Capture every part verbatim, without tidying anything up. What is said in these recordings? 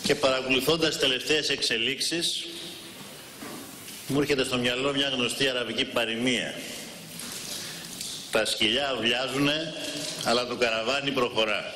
Και παρακολουθώντας τις τελευταίες εξελίξεις, μου έρχεται στο μυαλό μια γνωστή αραβική παροιμία. Τα σκυλιά ουρλιάζουνε, αλλά το καραβάνι προχωρά.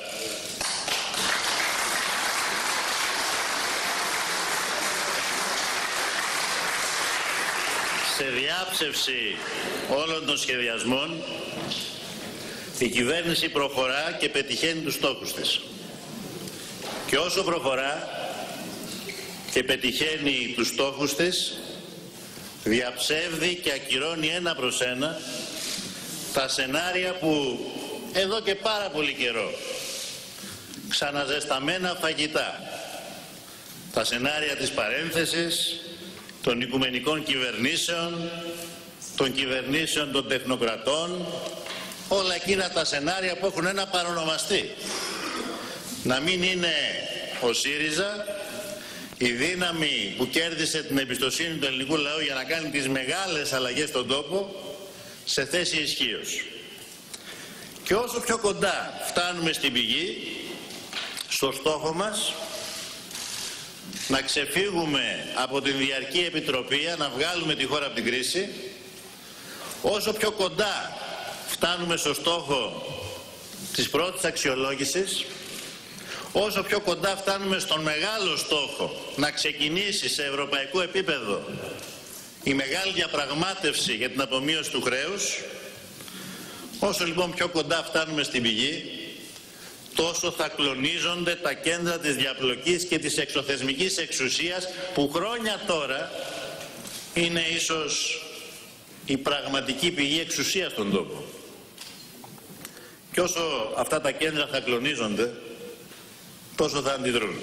Σε διάψευση όλων των σχεδιασμών, η κυβέρνηση προχωρά και πετυχαίνει τους στόχους της. Και όσο προχωρά και πετυχαίνει τους στόχους της, διαψεύδει και ακυρώνει ένα προς ένα τα σενάρια που εδώ και πάρα πολύ καιρό ξαναζεσταμένα φαγητά, τα σενάρια της παρένθεσης, των οικουμενικών κυβερνήσεων, των κυβερνήσεων των τεχνοκρατών, όλα εκείνα τα σενάρια που έχουν ένα παρονομαστή. Να μην είναι ο ΣΥΡΙΖΑ η δύναμη που κέρδισε την εμπιστοσύνη του ελληνικού λαού για να κάνει τις μεγάλες αλλαγές στον τόπο σε θέση ισχύως. Και όσο πιο κοντά φτάνουμε στην πηγή, στο στόχο μας, να ξεφύγουμε από την διαρκή επιτροπία, να βγάλουμε τη χώρα από την κρίση, όσο πιο κοντά φτάνουμε στο στόχο της πρώτης αξιολόγησης, όσο πιο κοντά φτάνουμε στον μεγάλο στόχο να ξεκινήσει σε ευρωπαϊκό επίπεδο η μεγάλη διαπραγμάτευση για την απομείωση του χρέους, όσο λοιπόν πιο κοντά φτάνουμε στην πηγή, τόσο θα κλονίζονται τα κέντρα της διαπλοκής και της εξωθεσμικής εξουσίας που χρόνια τώρα είναι ίσως η πραγματική πηγή εξουσίας στον τόπο. Και όσο αυτά τα κέντρα θα κλονίζονται, τόσο θα αντιδρούν.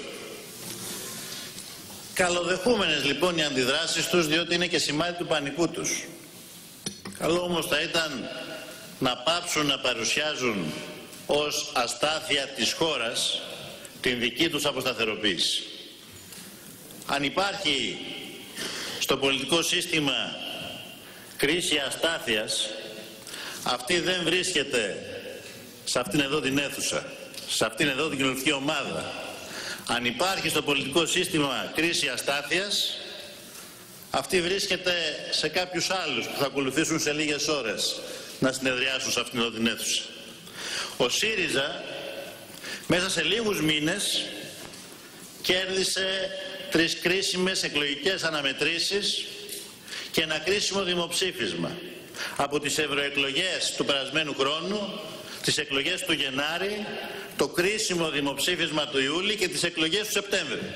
Καλοδεχούμενες λοιπόν οι αντιδράσεις τους, διότι είναι και σημάδι του πανικού τους. Καλό όμως θα ήταν να πάψουν να παρουσιάζουν ως αστάθεια της χώρας την δική τους αποσταθεροποίηση. Αν υπάρχει στο πολιτικό σύστημα κρίση αστάθειας, αυτή δεν βρίσκεται σε αυτήν εδώ την αίθουσα, σε αυτήν εδώ την κοινωνική ομάδα. Αν υπάρχει στο πολιτικό σύστημα κρίση αστάθειας, αυτή βρίσκεται σε κάποιους άλλους που θα ακολουθήσουν σε λίγες ώρες να συνεδριάσουν σε αυτήν εδώ την αίθουσα. Ο ΣΥΡΙΖΑ μέσα σε λίγους μήνες κέρδισε τρεις κρίσιμες εκλογικές αναμετρήσεις και ένα κρίσιμο δημοψήφισμα. Από τις ευρωεκλογές του περασμένου χρόνου, τις εκλογές του Γενάρη, το κρίσιμο δημοψήφισμα του Ιούλη και τις εκλογές του Σεπτέμβρη.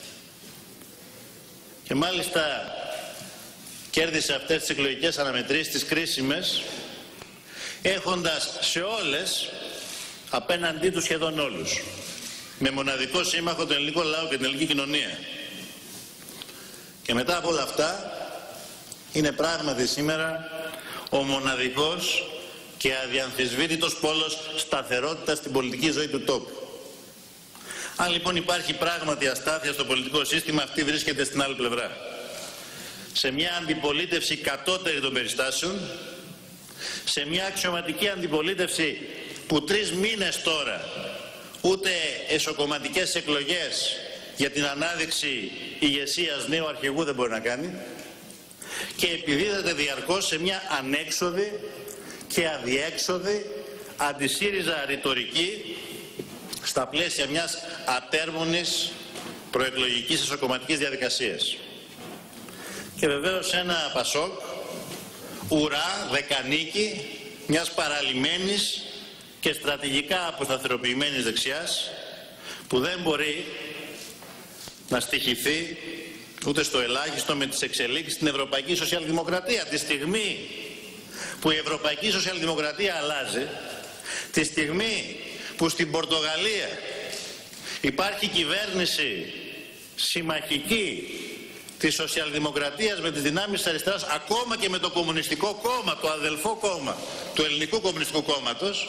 Και μάλιστα κέρδισε αυτές τις εκλογικές αναμετρήσεις, τις κρίσιμες, έχοντας σε όλες απέναντί του σχεδόν όλους, με μοναδικό σύμμαχο τον ελληνικό λαό και την ελληνική κοινωνία. Και μετά από όλα αυτά είναι πράγματι σήμερα ο μοναδικός και αδιαμφισβήτητος πόλος σταθερότητας στην πολιτική ζωή του τόπου. Αν λοιπόν υπάρχει πράγματι αστάθεια στο πολιτικό σύστημα, αυτή βρίσκεται στην άλλη πλευρά. Σε μια αντιπολίτευση κατώτερη των περιστάσεων, σε μια αξιωματική αντιπολίτευση που τρεις μήνες τώρα ούτε εσωκομματικές εκλογές για την ανάδειξη ηγεσίας νέου αρχηγού δεν μπορεί να κάνει, και επιδίδεται διαρκώς σε μια ανέξοδη και αδιέξοδη αντισύριζα ρητορική στα πλαίσια μιας ατέρμονης προεκλογικής εσωκομματικής διαδικασίας. Και βεβαίως ένα Πασόκ ουρά δεκανίκη μιας παραλυμένης και στρατηγικά αποσταθεροποιημένης δεξιάς, που δεν μπορεί να στοιχηθεί ούτε στο ελάχιστο με τις εξελίξεις στην Ευρωπαϊκή Σοσιαλδημοκρατία. Τη στιγμή που η Ευρωπαϊκή Σοσιαλδημοκρατία αλλάζει, τη στιγμή που στην Πορτογαλία υπάρχει κυβέρνηση συμμαχική της σοσιαλδημοκρατίας με τις δυνάμεις της αριστεράς, ακόμα και με το Κομμουνιστικό Κόμμα, το αδελφό κόμμα του Ελληνικού Κομμουνιστικού Κόμματος,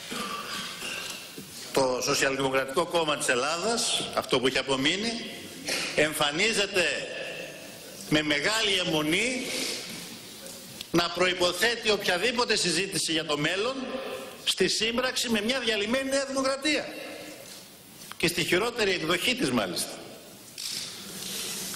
το Σοσιαλδημοκρατικό Κόμμα της Ελλάδας, αυτό που έχει απομείνει, εμφανίζεται με μεγάλη αιμονή να προϋποθέτει οποιαδήποτε συζήτηση για το μέλλον στη σύμπραξη με μια διαλυμένη Νέα Δημοκρατία, και στη χειρότερη εκδοχή της μάλιστα.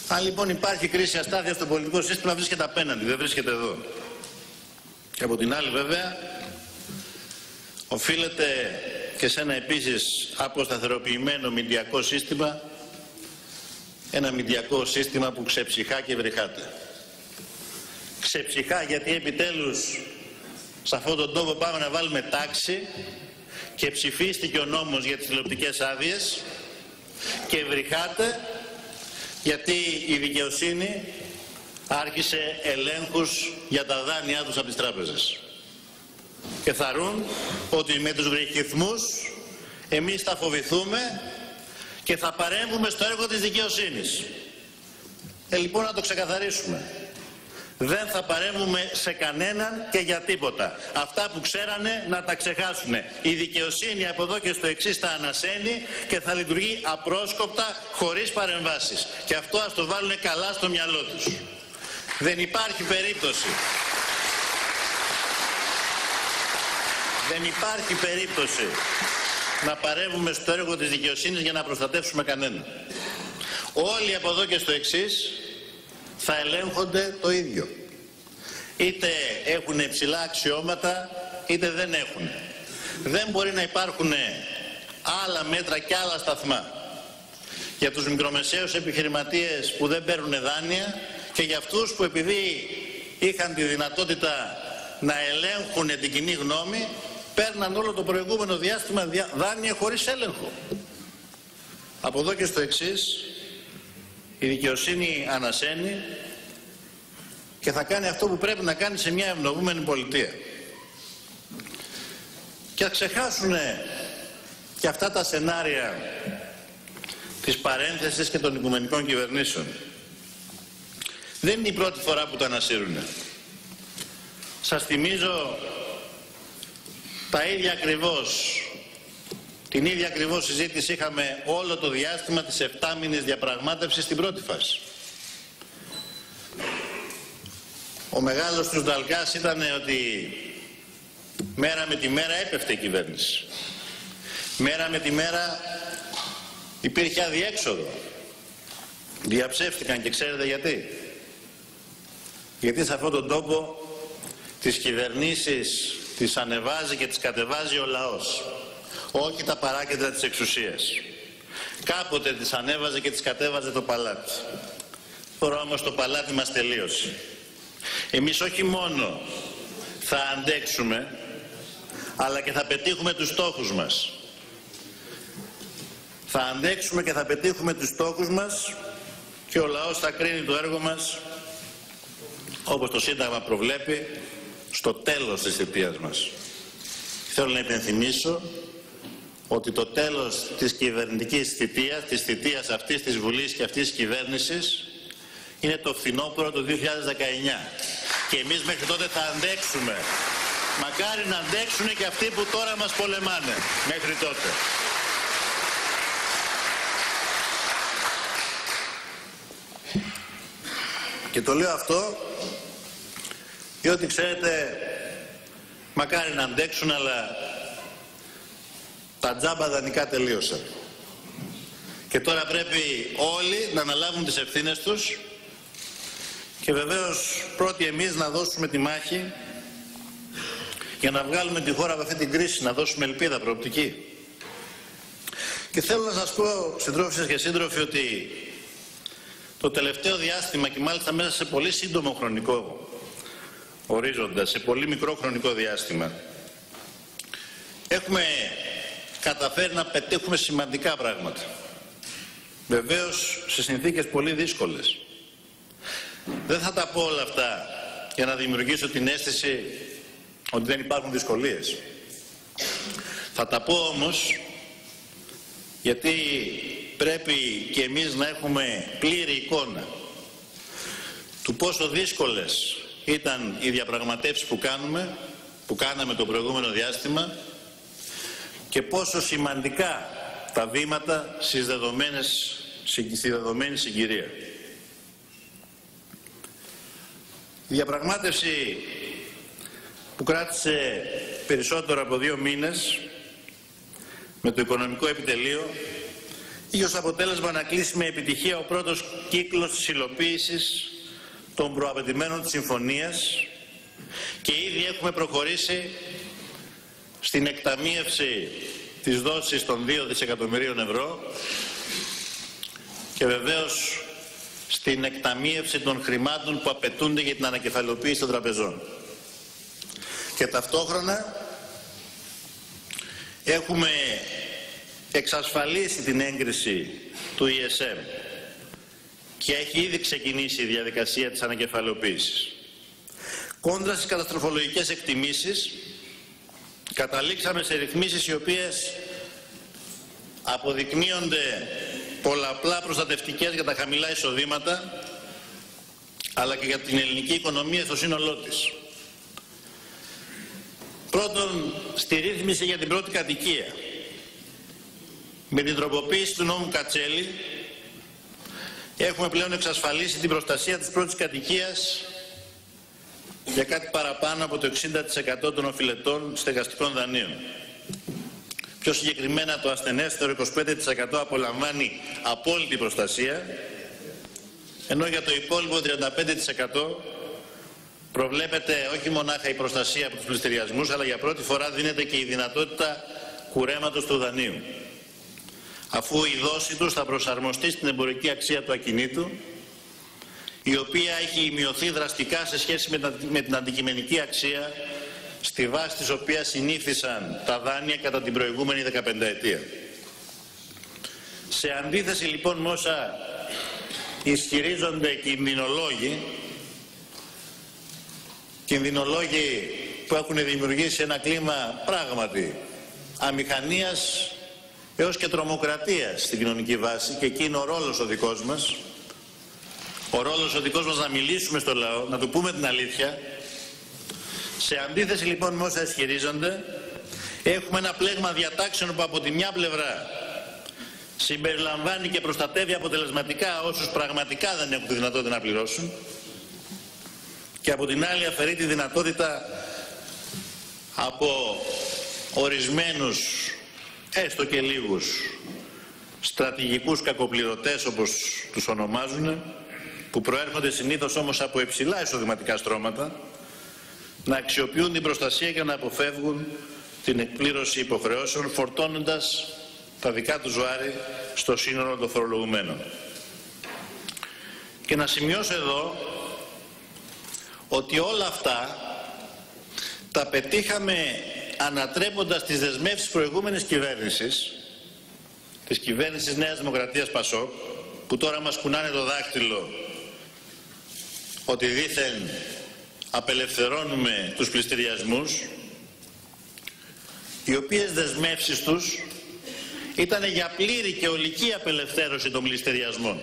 Αν λοιπόν υπάρχει κρίση αστάθεια στο πολιτικό σύστημα, βρίσκεται απέναντι, δεν βρίσκεται εδώ. Και από την άλλη βέβαια, οφείλεται και σε ένα επίσης αποσταθεροποιημένο μηντιακό σύστημα, ένα μηντιακό σύστημα που ξεψυχά και βρυχάται. Ξεψυχά γιατί επιτέλους σε αυτόν τον τόπο πάμε να βάλουμε τάξη και ψηφίστηκε ο νόμος για τις τηλεοπτικές άδειες, και βρυχάται γιατί η δικαιοσύνη άρχισε ελέγχους για τα δάνειά τους από τις τράπεζες. Και θαρρούν ότι με τους βρυχυθμούς εμείς θα φοβηθούμε και θα παρέμβουμε στο έργο της δικαιοσύνης. Ε, λοιπόν, να το ξεκαθαρίσουμε. Δεν θα παρέμβουμε σε κανέναν και για τίποτα. Αυτά που ξέρανε να τα ξεχάσουν. Η δικαιοσύνη από εδώ και στο εξής θα ανασένει και θα λειτουργεί απρόσκοπτα, χωρίς παρεμβάσεις. Και αυτό ας το βάλουν καλά στο μυαλό τους. Δεν υπάρχει περίπτωση. Δεν υπάρχει περίπτωση να παρέμβουμε στο έργο της δικαιοσύνης για να προστατεύσουμε κανέναν. Όλοι από εδώ και στο εξής θα ελέγχονται το ίδιο. Είτε έχουν ψηλά αξιώματα, είτε δεν έχουν. Δεν μπορεί να υπάρχουν άλλα μέτρα και άλλα σταθμά για τους μικρομεσαίους επιχειρηματίες που δεν παίρνουν δάνεια και για αυτούς που επειδή είχαν τη δυνατότητα να ελέγχουν την κοινή γνώμη, παίρναν όλο το προηγούμενο διάστημα δάνεια χωρίς έλεγχο. Από εδώ και στο εξής, η δικαιοσύνη ανασένει και θα κάνει αυτό που πρέπει να κάνει σε μια ευνοούμενη πολιτεία. Και θα ξεχάσουν και αυτά τα σενάρια της παρένθεσης και των οικουμενικών κυβερνήσεων. Δεν είναι η πρώτη φορά που τα ανασύρουν. Σας θυμίζω τα ίδια ακριβώς, την ίδια ακριβώς συζήτηση είχαμε όλο το διάστημα της επτάμηνης διαπραγμάτευσης στην πρώτη φάση. Ο μεγάλος τους Νταλκάς ήταν ότι μέρα με τη μέρα έπεφτε η κυβέρνηση. Μέρα με τη μέρα υπήρχε αδιέξοδο. Διαψεύτηκαν και ξέρετε γιατί. Γιατί σε αυτόν τον τόπο τις κυβερνήσεις τις ανεβάζει και τις κατεβάζει ο λαός. Όχι τα παράκεντρα της εξουσίας. Κάποτε τις ανέβαζε και τις κατέβαζε το παλάτι. Τώρα όμως το παλάτι μας τελείωσε. Εμείς όχι μόνο θα αντέξουμε, αλλά και θα πετύχουμε τους στόχους μας. Θα αντέξουμε και θα πετύχουμε τους στόχους μας και ο λαός θα κρίνει το έργο μας, όπως το Σύνταγμα προβλέπει, στο τέλος της θητείας μας. Θέλω να υπενθυμίσω ότι το τέλος της κυβερνητικής θητείας, της θητείας αυτής της Βουλής και αυτής της κυβέρνησης, είναι το φθινόπωρο του δύο χιλιάδες δεκαεννιά. Και εμείς μέχρι τότε θα αντέξουμε. Μακάρι να αντέξουν και αυτοί που τώρα μας πολεμάνε μέχρι τότε. Και το λέω αυτό διότι ξέρετε, μακάρι να αντέξουν, αλλά τα τζάμπα δανεικά τελείωσαν. Και τώρα πρέπει όλοι να αναλάβουν τις ευθύνες τους και βεβαίως πρώτοι εμείς να δώσουμε τη μάχη για να βγάλουμε τη χώρα από αυτή την κρίση, να δώσουμε ελπίδα, προοπτική. Και θέλω να σας πω, συντρόφισσες και σύντροφοι, ότι το τελευταίο διάστημα και μάλιστα μέσα σε πολύ σύντομο χρονικό ορίζοντα, σε πολύ μικρό χρονικό διάστημα, έχουμε καταφέρει να πετύχουμε σημαντικά πράγματα. Βεβαίως σε συνθήκες πολύ δύσκολες. Δεν θα τα πω όλα αυτά για να δημιουργήσω την αίσθηση ότι δεν υπάρχουν δυσκολίες. Θα τα πω όμως γιατί πρέπει και εμείς να έχουμε πλήρη εικόνα του πόσο δύσκολες ήταν οι διαπραγματεύσεις που κάνουμε, που κάναμε το προηγούμενο διάστημα και πόσο σημαντικά τα βήματα στις δεδομένες, στη δεδομένη συγκυρία. Η διαπραγμάτευση που κράτησε περισσότερο από δύο μήνες με το Οικονομικό Επιτελείο είχε ως αποτέλεσμα να κλείσει με επιτυχία ο πρώτος κύκλος της υλοποίησης των προαπαιτημένων της συμφωνίας και ήδη έχουμε προχωρήσει στην εκταμείευση της δόσης των δύο δισεκατομμυρίων ευρώ και βεβαίως στην εκταμείευση των χρημάτων που απαιτούνται για την ανακεφαλαιοποίηση των τραπεζών. Και ταυτόχρονα έχουμε εξασφαλίσει την έγκριση του ι ες εμ και έχει ήδη ξεκινήσει η διαδικασία της ανακεφαλαιοποίησης. Κόντρα στις καταστροφολογικές εκτιμήσεις, καταλήξαμε σε ρυθμίσεις οι οποίες αποδεικνύονται πολλαπλά προστατευτικές για τα χαμηλά εισοδήματα, αλλά και για την ελληνική οικονομία στο σύνολό της. Πρώτον, στη ρύθμιση για την πρώτη κατοικία. Με την τροποποίηση του νόμου Κατσέλη έχουμε πλέον εξασφαλίσει την προστασία της πρώτης κατοικίας για κάτι παραπάνω από το εξήντα τοις εκατό των οφειλετών στεγαστικών δανείων. Πιο συγκεκριμένα το ασθενέστερο είκοσι πέντε τοις εκατό απολαμβάνει απόλυτη προστασία, ενώ για το υπόλοιπο τριάντα πέντε τοις εκατό προβλέπεται όχι μονάχα η προστασία από τους πληστηριασμούς, αλλά για πρώτη φορά δίνεται και η δυνατότητα κουρέματος του δανείου, αφού η δόση τους θα προσαρμοστεί στην εμπορική αξία του ακινήτου, η οποία έχει μειωθεί δραστικά σε σχέση με την αντικειμενική αξία στη βάση της οποίας συνήθισαν τα δάνεια κατά την προηγούμενη δεκαπενταετία. Σε αντίθεση λοιπόν με όσα ισχυρίζονται κινδυνολόγοι, κινδυνολόγοι που έχουν δημιουργήσει ένα κλίμα πράγματι αμηχανίας έως και τρομοκρατίας στην κοινωνική βάση, και εκεί είναι ο ρόλος ο δικός μας, ο ρόλος ο δικός μας να μιλήσουμε στο λαό, να του πούμε την αλήθεια. Σε αντίθεση λοιπόν με όσα ισχυρίζονται, έχουμε ένα πλέγμα διατάξεων που από τη μια πλευρά συμπεριλαμβάνει και προστατεύει αποτελεσματικά όσους πραγματικά δεν έχουν τη δυνατότητα να πληρώσουν, και από την άλλη αφαιρεί τη δυνατότητα από ορισμένους, έστω και λίγους, στρατηγικούς κακοπληρωτές όπως τους ονομάζουν, που προέρχονται συνήθως όμως από υψηλά εισοδηματικά στρώματα, να αξιοποιούν την προστασία και να αποφεύγουν την εκπλήρωση υποχρεώσεων, φορτώνοντας τα δικά του ζουάρι στο σύνολο των φορολογουμένων. Και να σημειώσω εδώ ότι όλα αυτά τα πετύχαμε ανατρέποντας τις δεσμεύσεις προηγούμενης κυβέρνησης, της κυβέρνησης Νέας Δημοκρατίας Πασόκ, που τώρα μας κουνάνε το δάχτυλο ότι δήθεν απελευθερώνουμε τους πληστηριασμούς, οι οποίες δεσμεύσεις τους ήταν για πλήρη και ολική απελευθέρωση των πληστηριασμών.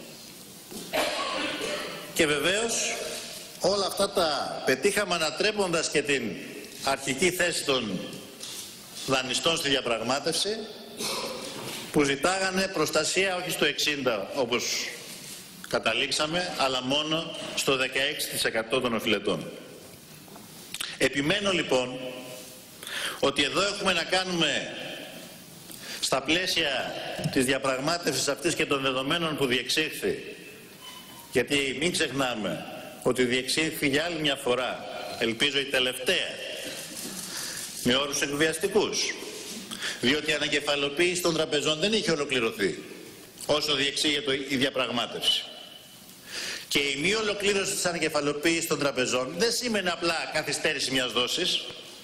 Και βεβαίως όλα αυτά τα πετύχαμε ανατρέποντας και την αρχική θέση των δανειστών στη διαπραγμάτευση, που ζητάγανε προστασία όχι στο εξήντα όπως καταλήξαμε, αλλά μόνο στο δεκαέξι τοις εκατό των οφειλετών. Επιμένω λοιπόν ότι εδώ έχουμε να κάνουμε, στα πλαίσια της διαπραγμάτευσης αυτής και των δεδομένων που διεξήχθη, γιατί μην ξεχνάμε ότι διεξήχθη για άλλη μια φορά, ελπίζω η τελευταία, με όρους εκβιαστικούς, διότι η ανακεφαλοποίηση των τραπεζών δεν είχε ολοκληρωθεί όσο διεξήγεται η διαπραγμάτευση. Και η μη ολοκλήρωση της ανακεφαλοποίησης των τραπεζών δεν σήμαινε απλά καθυστέρηση μιας δόσης,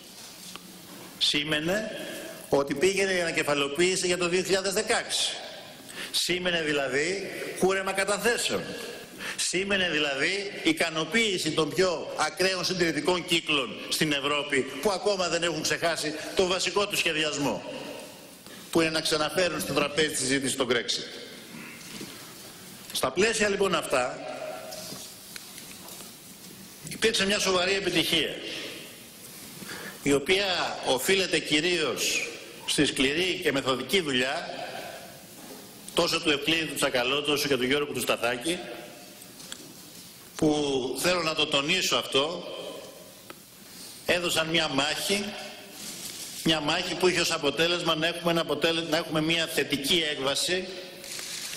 σήμαινε ότι πήγαινε η ανακεφαλοποίηση για το δύο χιλιάδες δεκαέξι. Σήμαινε δηλαδή κούρεμα καταθέσεων. Σήμαινε δηλαδή ικανοποίηση των πιο ακραίων συντηρητικών κύκλων στην Ευρώπη, που ακόμα δεν έχουν ξεχάσει το βασικό του σχεδιασμό, που είναι να ξαναφέρουν στο τραπέζι της συζήτησης τον Brexit. Στα πλαίσια λοιπόν αυτά υπήρξε μια σοβαρή επιτυχία, η οποία οφείλεται κυρίως στη σκληρή και μεθοδική δουλειά τόσο του Ευκλήδη του Τσακαλώτου όσο και του Γιώργου του Σταθάκη, που θέλω να το τονίσω αυτό, έδωσαν μια μάχη, μια μάχη που είχε ως αποτέλεσμα να έχουμε, ένα αποτέλεσμα, να έχουμε μια θετική έκβαση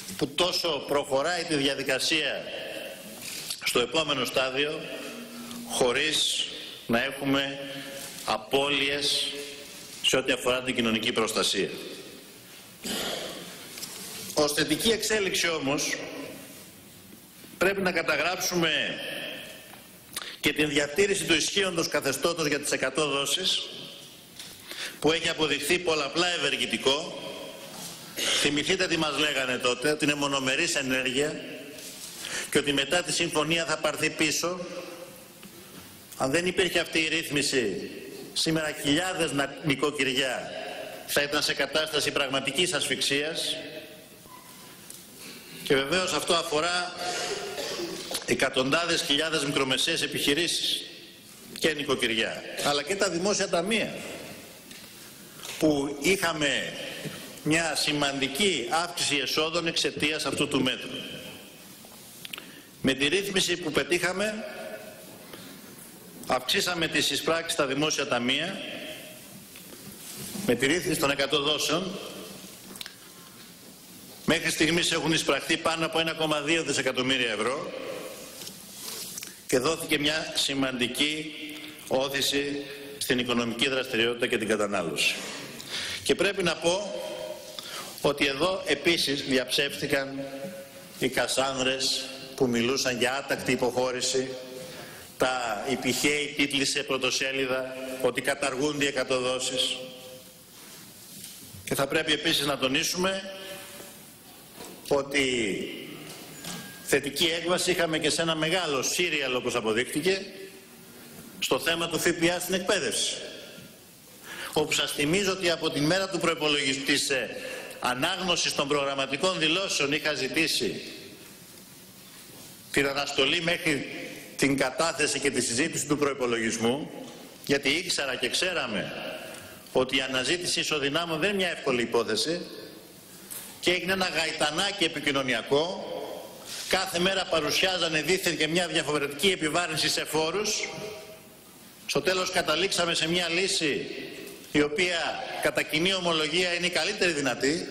που τόσο προχωράει τη διαδικασία στο επόμενο στάδιο χωρίς να έχουμε απώλειες σε ό,τι αφορά την κοινωνική προστασία. Ως θετική εξέλιξη όμως πρέπει να καταγράψουμε και την διατήρηση του ισχύοντος καθεστώτος για τις εκατό δόσεις που έχει αποδειχθεί πολλαπλά ευεργετικό. Θυμηθείτε τι μας λέγανε τότε, ότι είναι μονομερής ενέργεια και ότι μετά τη συμφωνία θα πάρθει πίσω. Αν δεν υπήρχε αυτή η ρύθμιση, σήμερα χιλιάδες νοικοκυριά θα ήταν σε κατάσταση πραγματικής ασφυξίας και βεβαίως αυτό αφορά εκατοντάδες χιλιάδες μικρομεσαίες επιχειρήσεις και νοικοκυριά, αλλά και τα δημόσια ταμεία που είχαμε μια σημαντική αύξηση εσόδων εξαιτίας αυτού του μέτρου. Με τη ρύθμιση που πετύχαμε αυξήσαμε τις εισπράξεις στα δημόσια ταμεία με τη ρύθμιση των εκατό δόσεων. Μέχρι στιγμής έχουν εισπραχθεί πάνω από ένα κόμμα δύο δισεκατομμύρια ευρώ και δόθηκε μια σημαντική όθηση στην οικονομική δραστηριότητα και την κατανάλωση. Και πρέπει να πω ότι εδώ επίσης διαψεύστηκαν οι κασάνδρες που μιλούσαν για άτακτη υποχώρηση, τα υπηχαίοι τίτλοι σε πρωτοσέλιδα ότι καταργούνται οι εκατό δόσεις. Και θα πρέπει επίσης να τονίσουμε ότι θετική έκβαση είχαμε και σε ένα μεγάλο σύριαλ, όπως αποδείχτηκε, στο θέμα του ΦΠΑ στην εκπαίδευση, όπου σας θυμίζω ότι από την μέρα του προϋπολογισμού της ε, ανάγνωσης των προγραμματικών δηλώσεων είχα ζητήσει την αναστολή μέχρι την κατάθεση και τη συζήτηση του προϋπολογισμού, γιατί ήξερα και ξέραμε ότι η αναζήτηση ισοδυνάμων δεν είναι μια εύκολη υπόθεση και έγινε ένα γαϊτανάκι επικοινωνιακό. Κάθε μέρα παρουσιάζανε δήθεν και μια διαφορετική επιβάρυνση σε φόρους. Στο τέλος καταλήξαμε σε μια λύση η οποία κατά κοινή ομολογία είναι η καλύτερη δυνατή.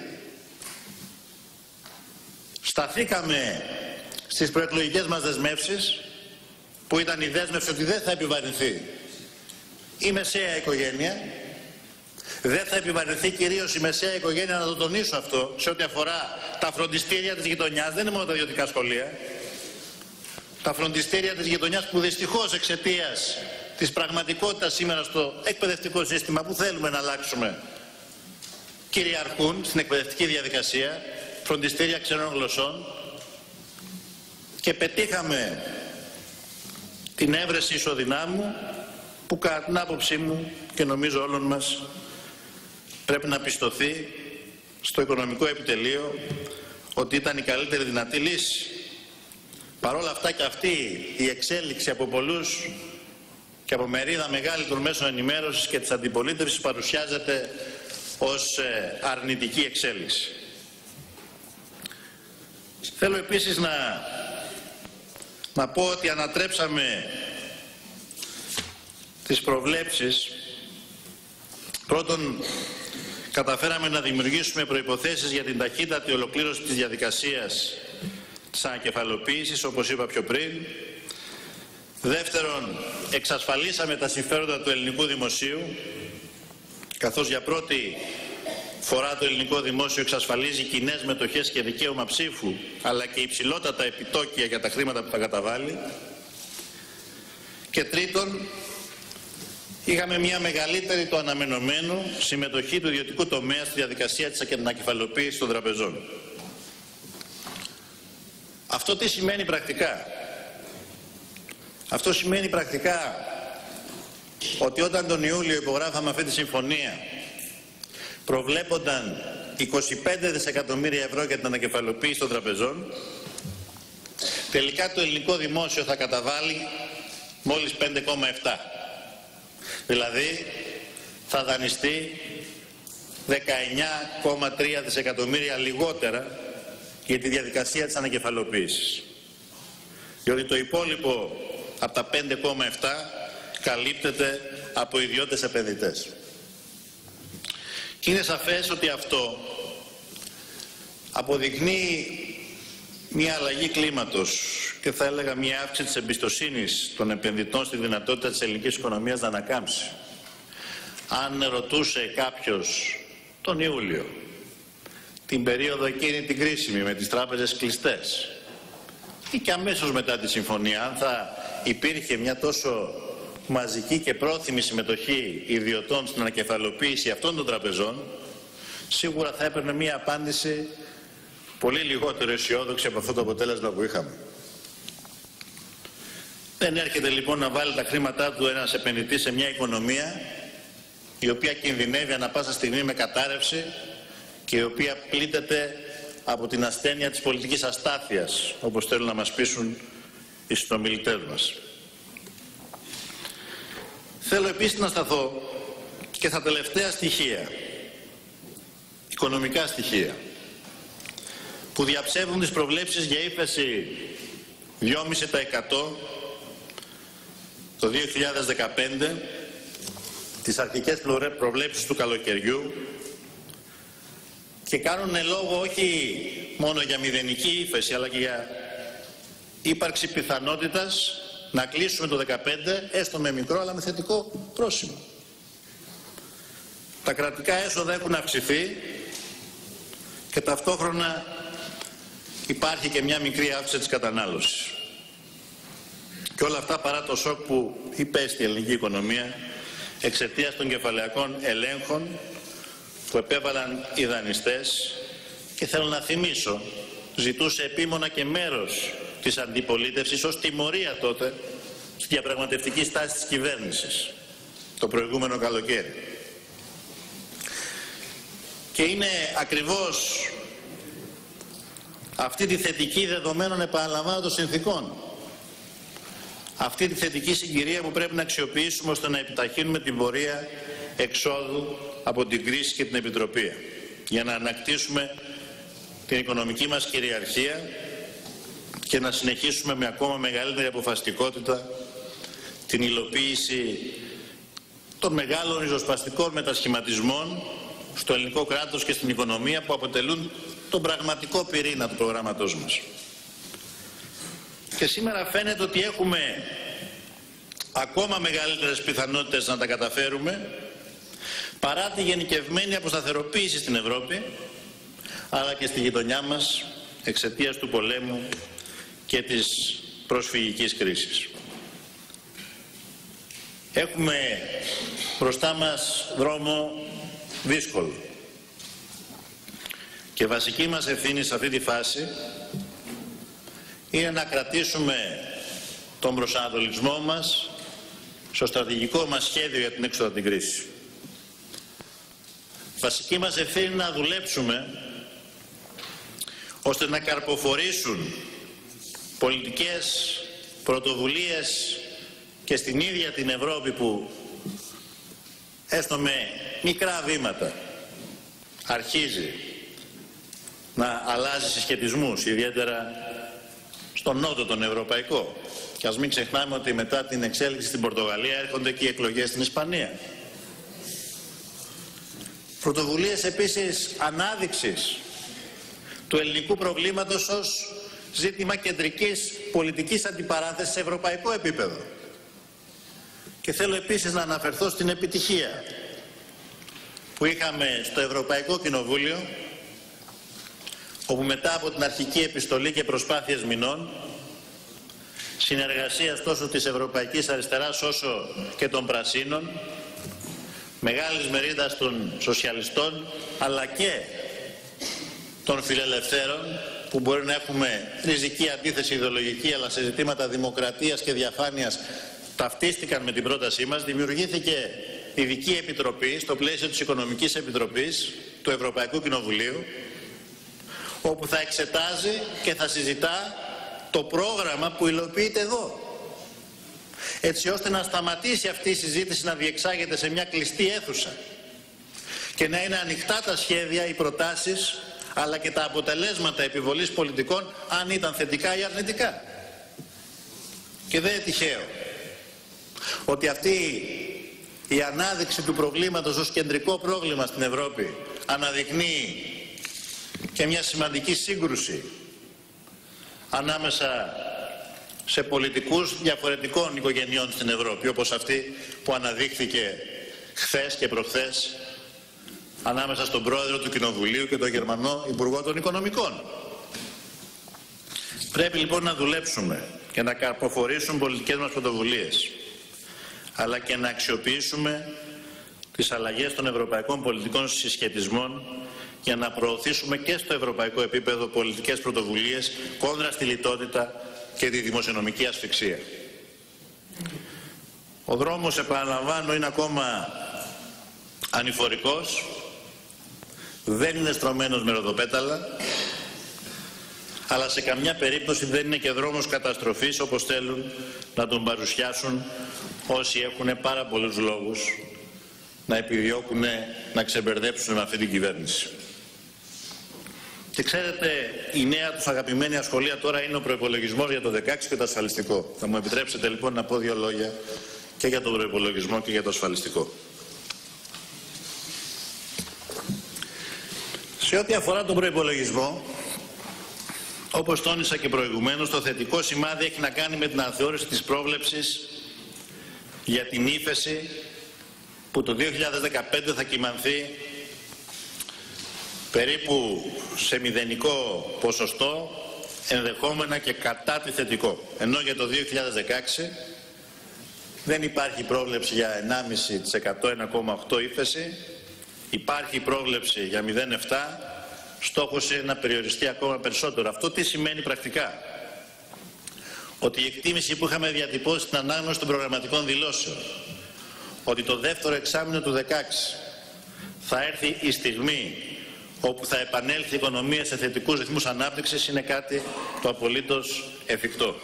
Σταθήκαμε στις προεκλογικές μας δεσμεύσεις, που ήταν η δέσμευση ότι δεν θα επιβαρυνθεί η μεσαία οικογένεια. Δεν θα επιβαρυνθεί κυρίως η μεσαία οικογένεια, να το τονίσω αυτό, σε ό,τι αφορά τα φροντιστήρια της γειτονιάς. Δεν είναι μόνο τα ιδιωτικά σχολεία. Τα φροντιστήρια της γειτονιάς που δυστυχώς εξαιτίας της πραγματικότητας σήμερα στο εκπαιδευτικό σύστημα που θέλουμε να αλλάξουμε κυριαρχούν στην εκπαιδευτική διαδικασία, φροντιστήρια ξένων γλωσσών, και πετύχαμε την έβρεση ισοδυνάμου που κατά την άποψή μου και νομίζω όλων μας πρέπει να πιστωθεί στο οικονομικό επιτελείο ότι ήταν η καλύτερη δυνατή λύση. Παρ' όλα αυτά και αυτή η εξέλιξη από πολλούς και από μερίδα μεγάλη των μέσων ενημέρωσης και της αντιπολίτευσης παρουσιάζεται ως αρνητική εξέλιξη. Θέλω επίσης να, να πω ότι ανατρέψαμε τις προβλέψεις. Πρώτον, καταφέραμε να δημιουργήσουμε προϋποθέσεις για την ταχύτατη ολοκλήρωση της διαδικασίας της ανακεφαλοποίησης, όπως είπα πιο πριν. Δεύτερον, εξασφαλίσαμε τα συμφέροντα του ελληνικού δημοσίου, καθώς για πρώτη φορά το ελληνικό δημόσιο εξασφαλίζει κοινές μετοχές και δικαίωμα ψήφου, αλλά και υψηλότατα επιτόκια για τα χρήματα που θα καταβάλει. Και τρίτον, είχαμε μια μεγαλύτερη το αναμενωμένο συμμετοχή του ιδιωτικού τομέα στη διαδικασία της ανακεφαλοποίησης των τραπεζών. Αυτό τι σημαίνει πρακτικά? Αυτό σημαίνει πρακτικά ότι όταν τον Ιούλιο υπογράφαμε αυτή τη συμφωνία προβλέπονταν είκοσι πέντε δισεκατομμύρια ευρώ για την ανακεφαλοποίηση των τραπεζών, τελικά το ελληνικό δημόσιο θα καταβάλει μόλις πέντε κόμμα επτά. Δηλαδή θα δανειστεί δεκαεννιά κόμμα τρία δισεκατομμύρια λιγότερα για τη διαδικασία της ανακεφαλοποίησης. Διότι το υπόλοιπο από τα πέντε κόμμα επτά καλύπτεται από ιδιώτες επενδυτές. Και είναι σαφές ότι αυτό αποδεικνύει μια αλλαγή κλίματος και θα έλεγα μια αύξηση της εμπιστοσύνης των επενδυτών στη δυνατότητα της ελληνικής οικονομίας να ανακάμψει. Αν ρωτούσε κάποιος τον Ιούλιο, την περίοδο εκείνη την κρίσιμη με τις τράπεζες κλειστές ή και αμέσως μετά τη συμφωνία, αν θα υπήρχε μια τόσο μαζική και πρόθυμη συμμετοχή ιδιωτών στην ανακεφαλοποίηση αυτών των τραπεζών, σίγουρα θα έπαιρνε μια απάντηση πολύ λιγότερο αισιόδοξη από αυτό το αποτέλεσμα που είχαμε. Δεν έρχεται λοιπόν να βάλει τα χρήματά του ένας επενδυτής σε μια οικονομία η οποία κινδυνεύει ανά πάσα στιγμή με κατάρρευση και η οποία πλήττεται από την ασθένεια της πολιτικής αστάθειας, όπως θέλουν να μας πείσουν οι συνομιλητές μας. Θέλω επίσης να σταθώ και στα τελευταία στοιχεία, οικονομικά στοιχεία, που διαψεύδουν τις προβλέψεις για ύφεση δύο κόμμα πέντε τοις εκατό το δύο χιλιάδες δεκαπέντε, τις αρχικές προβλέψεις του καλοκαιριού, και κάνουν λόγο όχι μόνο για μηδενική ύφεση, αλλά και για ύπαρξη πιθανότητας να κλείσουμε το δύο χιλιάδες δεκαπέντε έστω με μικρό αλλά με θετικό πρόσημο. Τα κρατικά έσοδα έχουν αυξηθεί και ταυτόχρονα υπάρχει και μια μικρή αύξηση της κατανάλωσης. Και όλα αυτά παρά το σοκ που υπέστη η ελληνική οικονομία εξαιτίας των κεφαλαιακών ελέγχων που επέβαλαν οι δανειστές, και θέλω να θυμίσω, ζητούσε επίμονα και μέρος της αντιπολίτευσης ως τιμωρία τότε στη διαπραγματευτική στάση της κυβέρνησης το προηγούμενο καλοκαίρι. Και είναι ακριβώς αυτή τη θετική, δεδομένων επαναλαμβάνω των συνθήκων, αυτή τη θετική συγκυρία που πρέπει να αξιοποιήσουμε ώστε να επιταχύνουμε την πορεία εξόδου από την κρίση και την επιτροπή, για να ανακτήσουμε την οικονομική μας κυριαρχία και να συνεχίσουμε με ακόμα μεγαλύτερη αποφασιστικότητα την υλοποίηση των μεγάλων ριζοσπαστικών μετασχηματισμών στο ελληνικό κράτος και στην οικονομία που αποτελούν τον πραγματικό πυρήνα του προγράμματός μας. Και σήμερα φαίνεται ότι έχουμε ακόμα μεγαλύτερες πιθανότητες να τα καταφέρουμε, παρά τη γενικευμένη αποσταθεροποίηση στην Ευρώπη, αλλά και στη γειτονιά μας εξαιτίας του πολέμου και της προσφυγικής κρίσης. Έχουμε μπροστά μας δρόμο δύσκολο και βασική μας ευθύνη σε αυτή τη φάση είναι να κρατήσουμε τον προσανατολισμό μας στο στρατηγικό μας σχέδιο για την έξοδο από την κρίση. Βασική μας ευθύνη είναι να δουλέψουμε ώστε να καρποφορήσουν πολιτικές πρωτοβουλίες και στην ίδια την Ευρώπη που έστω με μικρά βήματα αρχίζει να αλλάζει συσχετισμούς, ιδιαίτερα στον νότο τον ευρωπαϊκό. Και ας μην ξεχνάμε ότι μετά την εξέλιξη στην Πορτογαλία έρχονται και οι εκλογές στην Ισπανία. Πρωτοβουλίες επίσης ανάδειξης του ελληνικού προβλήματος ως ζήτημα κεντρικής πολιτικής αντιπαράθεσης σε ευρωπαϊκό επίπεδο. Και θέλω επίσης να αναφερθώ στην επιτυχία που είχαμε στο Ευρωπαϊκό Κοινοβούλιο, όπου μετά από την αρχική επιστολή και προσπάθειες μηνών, συνεργασίας τόσο της Ευρωπαϊκής Αριστεράς όσο και των Πρασίνων, μεγάλης μερίδας των σοσιαλιστών, αλλά και των φιλελευθέρων, που μπορεί να έχουμε ριζική αντίθεση ιδεολογική, αλλά σε ζητήματα δημοκρατίας και διαφάνειας ταυτίστηκαν με την πρότασή μας, δημιουργήθηκε ειδική επιτροπή στο πλαίσιο της Οικονομικής Επιτροπής του Ευρωπαϊκού Κοινοβουλίου, όπου θα εξετάζει και θα συζητά το πρόγραμμα που υλοποιείται εδώ, έτσι ώστε να σταματήσει αυτή η συζήτηση να διεξάγεται σε μια κλειστή αίθουσα και να είναι ανοιχτά τα σχέδια, οι προτάσεις, αλλά και τα αποτελέσματα επιβολής πολιτικών, αν ήταν θετικά ή αρνητικά. Και δεν είναι τυχαίο ότι αυτή η ανάδειξη του προβλήματος ως κεντρικό πρόβλημα στην Ευρώπη αναδεικνύει και μια σημαντική σύγκρουση ανάμεσα σε πολιτικούς διαφορετικών οικογενειών στην Ευρώπη, όπως αυτή που αναδείχθηκε χθες και προχθές ανάμεσα στον πρόεδρο του Κοινοβουλίου και τον Γερμανό Υπουργό των Οικονομικών. Πρέπει λοιπόν να δουλέψουμε και να καρποφορήσουν πολιτικές μας πρωτοβουλίες, αλλά και να αξιοποιήσουμε τις αλλαγές των ευρωπαϊκών πολιτικών συσχετισμών για να προωθήσουμε και στο ευρωπαϊκό επίπεδο πολιτικές πρωτοβουλίες κόντρα στη λιτότητα και τη δημοσιονομική ασφυξία. Ο δρόμος, επαναλαμβάνω, είναι ακόμα ανηφορικός, δεν είναι στρωμένος με ροδοπέταλα, αλλά σε καμιά περίπτωση δεν είναι και δρόμος καταστροφής όπως θέλουν να τον παρουσιάσουν όσοι έχουν πάρα πολλούς λόγους να επιδιώκουν να ξεμπερδέψουν με αυτή την κυβέρνηση. Και ξέρετε, η νέα τους αγαπημένη ασχολία τώρα είναι ο προϋπολογισμός για το δεκαέξι και το ασφαλιστικό. Θα μου επιτρέψετε λοιπόν να πω δύο λόγια και για τον προϋπολογισμό και για το ασφαλιστικό. Σε ό,τι αφορά τον προϋπολογισμό, όπως τόνισα και προηγουμένως, το θετικό σημάδι έχει να κάνει με την αναθεώρηση της πρόβλεψης για την ύφεση που το δύο χιλιάδες δεκαπέντε θα κυμανθεί περίπου σε μηδενικό ποσοστό, ενδεχόμενα και κατά τη θετικό. Ενώ για το δύο χιλιάδες δεκαέξι δεν υπάρχει πρόβλεψη για ενάμιση τοις εκατό, ένα κόμμα οκτώ τοις εκατό ύφεση, υπάρχει πρόβλεψη για μηδέν κόμμα επτά τοις εκατό, στόχος είναι να περιοριστεί ακόμα περισσότερο. Αυτό τι σημαίνει πρακτικά? Ότι η εκτίμηση που είχαμε διατυπώσει στην ανάγνωση των προγραμματικών δηλώσεων, ότι το δεύτερο εξάμηνο του δεκαέξι θα έρθει η στιγμή όπου θα επανέλθει η οικονομία σε θετικούς ρυθμούς ανάπτυξης, είναι κάτι το απολύτως εφικτό.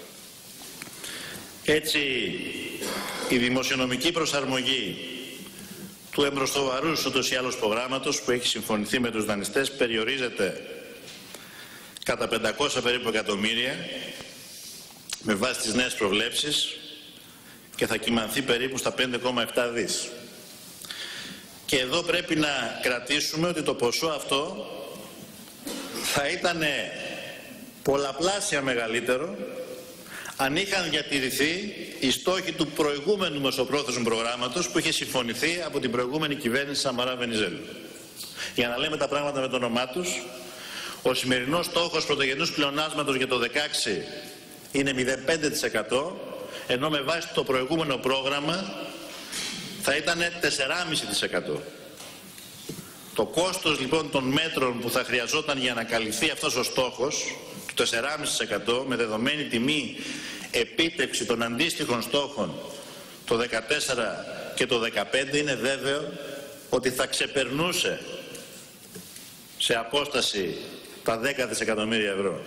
Έτσι, η δημοσιονομική προσαρμογή του εμπροστοβαρούς ούτως ή άλλως προγράμματος που έχει συμφωνηθεί με τους δανειστές περιορίζεται κατά πεντακόσια περίπου εκατομμύρια με βάση τις νέες προβλέψεις και θα κυμανθεί περίπου στα πέντε κόμμα επτά δις. Και εδώ πρέπει να κρατήσουμε ότι το ποσό αυτό θα ήταν πολλαπλάσια μεγαλύτερο αν είχαν διατηρηθεί οι στόχοι του προηγούμενου μεσοπρόθεσμου προγράμματος που είχε συμφωνηθεί από την προηγούμενη κυβέρνηση Σαμαρά Βενιζέλου. Για να λέμε τα πράγματα με το όνομά τους, ο σημερινός στόχος πρωτογενούς πλεονάσματος για το δεκαέξι είναι μηδέν κόμμα πέντε τοις εκατό, ενώ με βάση το προηγούμενο πρόγραμμα θα ήταν τέσσερα κόμμα πέντε τοις εκατό. Το κόστος λοιπόν των μέτρων που θα χρειαζόταν για να καλυφθεί αυτός ο στόχος του τέσσερα κόμμα πέντε τοις εκατό με δεδομένη τιμή επίτευξη των αντίστοιχων στόχων το δεκατέσσερα και το δεκαπέντε, είναι βέβαιο ότι θα ξεπερνούσε σε απόσταση τα δέκα δισεκατομμύρια ευρώ.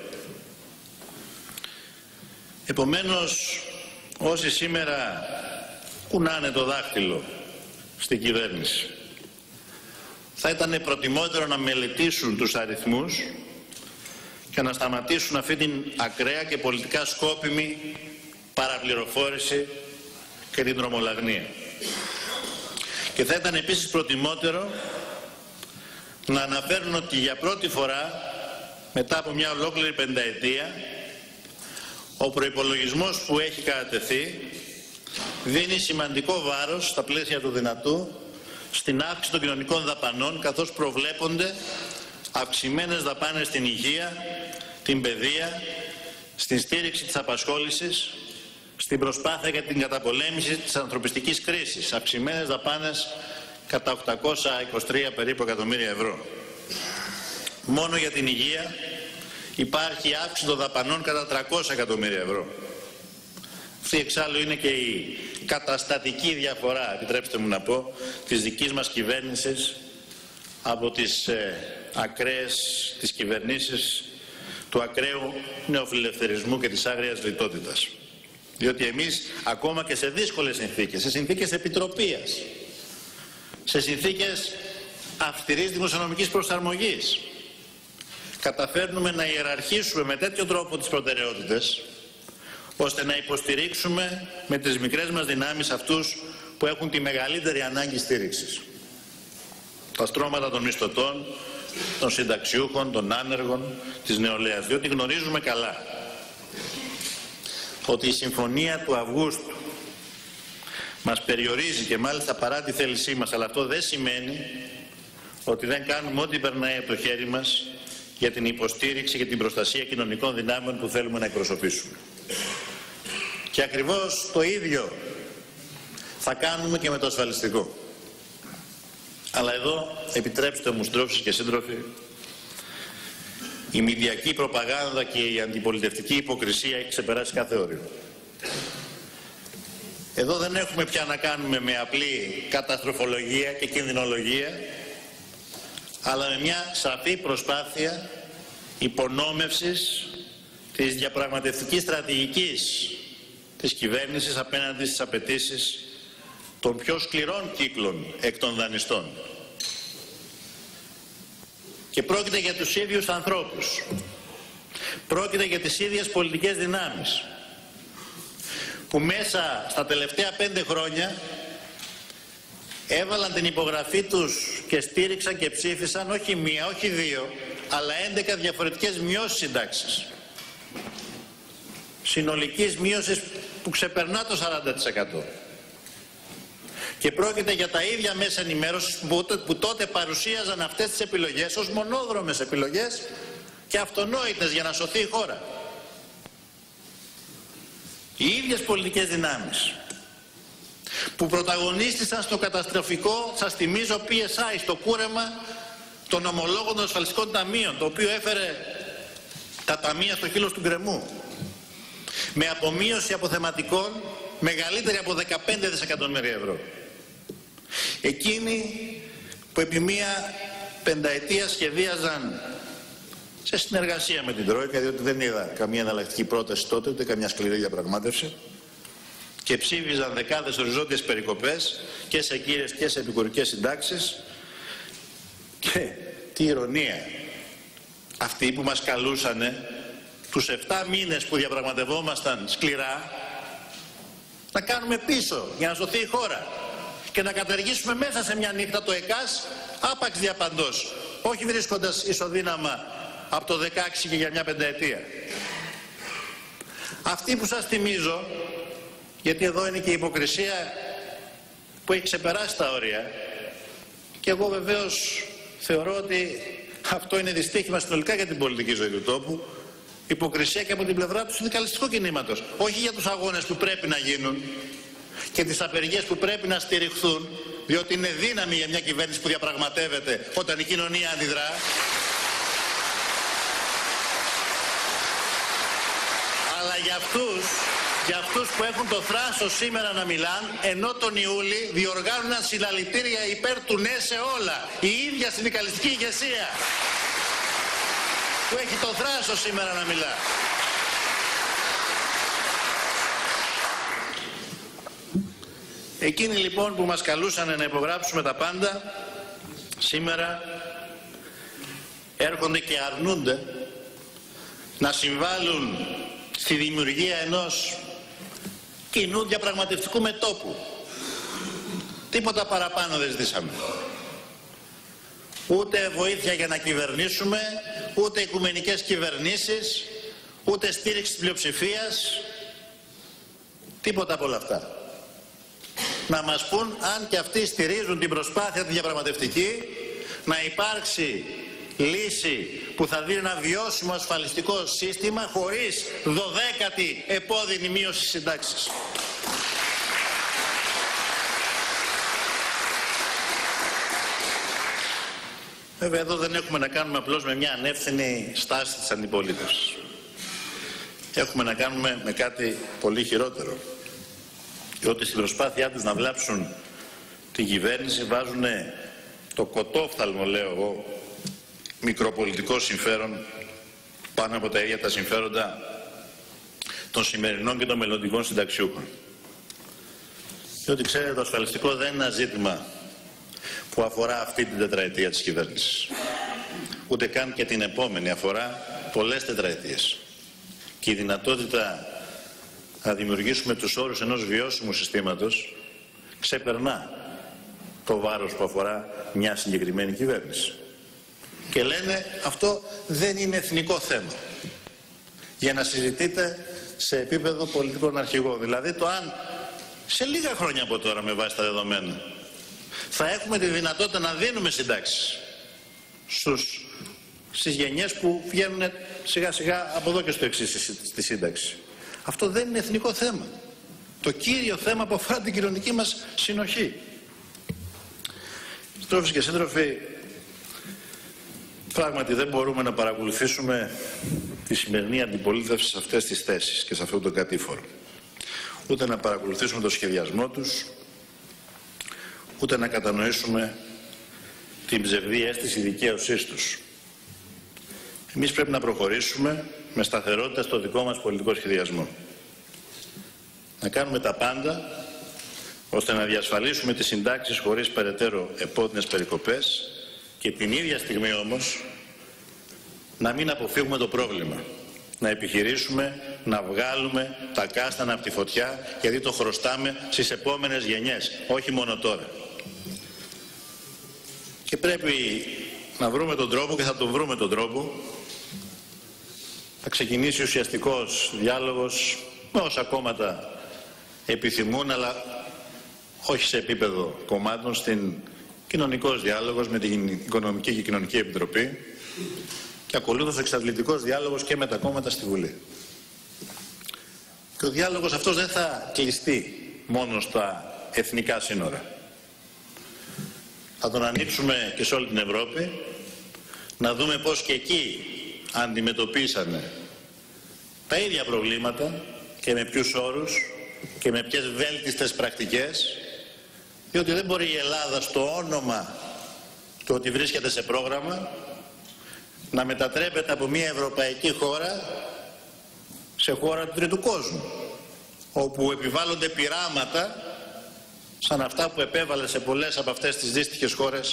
Επομένως, όσοι σήμερα κουνάνε το δάχτυλο στην κυβέρνηση, θα ήταν προτιμότερο να μελετήσουν τους αριθμούς και να σταματήσουν αυτή την ακραία και πολιτικά σκόπιμη παραπληροφόρηση και την δρομολαγνία. Και θα ήταν επίσης προτιμότερο να αναφέρουν ότι για πρώτη φορά μετά από μια ολόκληρη πενταετία ο προϋπολογισμός που έχει κατατεθεί δίνει σημαντικό βάρος στα πλαίσια του δυνατού στην αύξηση των κοινωνικών δαπανών, καθώς προβλέπονται αυξημένες δαπάνες στην υγεία, την παιδεία, στην στήριξη της απασχόλησης, στην προσπάθεια για την καταπολέμηση της ανθρωπιστικής κρίσης, αυξημένες δαπάνες κατά οκτακόσια είκοσι τρία περίπου εκατομμύρια ευρώ. Μόνο για την υγεία υπάρχει αύξηση των δαπανών κατά τριακόσια εκατομμύρια ευρώ. Αυτή εξάλλου είναι και η καταστατική διαφορά, επιτρέψτε μου να πω, της δικής μας κυβέρνησης από τις ε, ακραίες, τις κυβερνήσεις του ακραίου νεοφιλελευθερισμού και της άγριας λιτότητας. Διότι εμείς ακόμα και σε δύσκολες συνθήκες, σε συνθήκες επιτροπίας, σε συνθήκες αυστηρής δημοσιονομικής προσαρμογής, καταφέρνουμε να ιεραρχήσουμε με τέτοιο τρόπο τις προτεραιότητες, ώστε να υποστηρίξουμε με τις μικρές μας δυνάμεις αυτούς που έχουν τη μεγαλύτερη ανάγκη στήριξης. Τα στρώματα των μισθωτών, των συνταξιούχων, των άνεργων, της νεολαίας. Διότι γνωρίζουμε καλά ότι η συμφωνία του Αυγούστου μας περιορίζει και μάλιστα παρά τη θέλησή μας, αλλά αυτό δεν σημαίνει ότι δεν κάνουμε ό,τι περνάει από το χέρι μας για την υποστήριξη και την προστασία κοινωνικών δυνάμεων που θέλουμε να εκπροσωπήσουμε. Και ακριβώς το ίδιο θα κάνουμε και με το ασφαλιστικό. Αλλά εδώ, επιτρέψτε μου συντρόφισσες και σύντροφοι, η μηντιακή προπαγάνδα και η αντιπολιτευτική υποκρισία έχει ξεπεράσει κάθε όριο. Εδώ δεν έχουμε πια να κάνουμε με απλή καταστροφολογία και κινδυνολογία, αλλά με μια σαφή προσπάθεια υπονόμευσης της διαπραγματευτικής στρατηγικής της κυβέρνησης απέναντι στις απαιτήσεις των πιο σκληρών κύκλων εκ των δανειστών. Και πρόκειται για τους ίδιους ανθρώπους. Πρόκειται για τις ίδιες πολιτικές δυνάμεις που μέσα στα τελευταία πέντε χρόνια έβαλαν την υπογραφή τους και στήριξαν και ψήφισαν όχι μία, όχι δύο, αλλά έντεκα διαφορετικές μειώσεις συντάξεις. Συνολικής μείωσης που ξεπερνά το σαράντα τοις εκατό. Και πρόκειται για τα ίδια μέσα ενημέρωσης που, που τότε παρουσίαζαν αυτές τις επιλογές ως μονόδρομες επιλογές και αυτονόητες για να σωθεί η χώρα. Οι ίδιες πολιτικές δυνάμεις που πρωταγωνίστησαν στο καταστροφικό, σας θυμίζω, πι ες άι, στο κούρεμα των ομολόγων των ασφαλιστικών ταμείων, το οποίο έφερε τα ταμεία στο χείλος του γκρεμού, με απομείωση αποθεματικών μεγαλύτερη από δεκαπέντε δισεκατομμύρια ευρώ. Εκείνοι που επί μία πενταετία σχεδίαζαν σε συνεργασία με την Τρόικα, διότι δεν είδα καμία εναλλακτική πρόταση τότε, ούτε καμιά σκληρή διαπραγμάτευση, και ψήφιζαν δεκάδες οριζόντιες περικοπές και σε κύριες και σε επικουρικές συντάξεις. Και τι ηρωνία, αυτοί που μας καλούσανε τους επτά μήνες που διαπραγματευόμασταν σκληρά να κάνουμε πίσω για να σωθεί η χώρα και να καταργήσουμε μέσα σε μια νύχτα το ΕΚΑΣ άπαξ διαπαντός, όχι βρίσκοντας ισοδύναμα από το δεκαέξι και για μια πενταετία. Αυτοί που σας θυμίζω, γιατί εδώ είναι και η υποκρισία που έχει ξεπεράσει τα όρια, και εγώ βεβαίως θεωρώ ότι αυτό είναι δυστύχημα συνολικά για την πολιτική ζωή του τόπου, υποκρισία και από την πλευρά του συνδικαλιστικού κινήματος, όχι για τους αγώνες που πρέπει να γίνουν και τις απεργίες που πρέπει να στηριχθούν, διότι είναι δύναμη για μια κυβέρνηση που διαπραγματεύεται όταν η κοινωνία αντιδρά. Αλλά για αυτούς, για αυτούς που έχουν το θράσος σήμερα να μιλάν, ενώ τον Ιούλη διοργάνωναν συλλαλητήρια υπέρ του ναι σε όλα, η ίδια συνδικαλιστική ηγεσία που έχει το θράσος σήμερα να μιλά. Εκείνοι λοιπόν που μας καλούσαν να υπογράψουμε τα πάντα, σήμερα έρχονται και αρνούνται να συμβάλλουν στη δημιουργία ενός κοινού διαπραγματευτικού μετώπου. Τίποτα παραπάνω δεν ζητήσαμε. Ούτε βοήθεια για να κυβερνήσουμε, ούτε οικουμενικές κυβερνήσεις, ούτε στήριξη της πλειοψηφίας, τίποτα από όλα αυτά. Να μας πούν αν και αυτοί στηρίζουν την προσπάθεια τη διαπραγματευτική να υπάρξει λύση που θα δίνει ένα βιώσιμο ασφαλιστικό σύστημα χωρίς δωδέκατη επώδυνη μείωση συντάξης. Βέβαια εδώ δεν έχουμε να κάνουμε απλώς με μια ανεύθυνη στάση της αντιπολίτευσης. Έχουμε να κάνουμε με κάτι πολύ χειρότερο. Διότι στην προσπάθειά τους να βλάψουν την κυβέρνηση βάζουν το κοτόφθαλμο, λέω εγώ, μικροπολιτικό συμφέρον πάνω από τα ίδια τα συμφέροντα των σημερινών και των μελλοντικών συνταξιούχων. Διότι ξέρετε, το ασφαλιστικό δεν είναι ένα ζήτημα που αφορά αυτή την τετραετία της κυβέρνησης. Ούτε καν και την επόμενη, αφορά πολλές τετραετίες. Και η δυνατότητα να δημιουργήσουμε τους όρους ενός βιώσιμου συστήματος ξεπερνά το βάρος που αφορά μια συγκεκριμένη κυβέρνηση. Και λένε αυτό δεν είναι εθνικό θέμα. Για να συζητείτε σε επίπεδο πολιτικών αρχηγών. Δηλαδή το αν σε λίγα χρόνια από τώρα με βάση τα δεδομένα θα έχουμε τη δυνατότητα να δίνουμε συντάξεις στους, στις γενιές που βγαίνουν σιγά σιγά από εδώ και στο εξής στη σύνταξη. Αυτό δεν είναι εθνικό θέμα. Το κύριο θέμα που αφορά την κοινωνική μας συνοχή. Συντρόφοι και σύντροφοι, πράγματι δεν μπορούμε να παρακολουθήσουμε τη σημερινή αντιπολίτευση σε αυτές τις θέσεις και σε αυτό το κατήφορο. Ούτε να παρακολουθήσουμε το σχεδιασμό τους, ούτε να κατανοήσουμε την ψευδή αίσθηση δικαίωσής τους. Εμείς πρέπει να προχωρήσουμε με σταθερότητα στο δικό μας πολιτικό σχεδιασμό. Να κάνουμε τα πάντα ώστε να διασφαλίσουμε τις συντάξεις χωρίς περαιτέρω επώδυνες περικοπές και την ίδια στιγμή όμως να μην αποφύγουμε το πρόβλημα. Να επιχειρήσουμε να βγάλουμε τα κάστανα από τη φωτιά, γιατί το χρωστάμε στις επόμενες γενιές, όχι μόνο τώρα. Και πρέπει να βρούμε τον τρόπο, και θα τον βρούμε τον τρόπο, θα ξεκινήσει ουσιαστικός διάλογος με όσα κόμματα επιθυμούν, αλλά όχι σε επίπεδο κομμάτων, στην κοινωνικός διάλογος με την Οικονομική και Κοινωνική Επιτροπή και ακολούθως εξαντλητικός διάλογος και με τα κόμματα στη Βουλή. Και ο διάλογος αυτός δεν θα κλειστεί μόνο στα εθνικά σύνορα. Θα τον ανοίξουμε και σε όλη την Ευρώπη, να δούμε πώς και εκεί αντιμετωπίσανε τα ίδια προβλήματα και με ποιους όρους και με ποιες βέλτιστες πρακτικές, διότι δεν μπορεί η Ελλάδα στο όνομα του ότι βρίσκεται σε πρόγραμμα να μετατρέπεται από μια ευρωπαϊκή χώρα σε χώρα του τρίτου κόσμου, όπου επιβάλλονται πειράματα σαν αυτά που επέβαλε σε πολλές από αυτές τις δύστιχες χώρες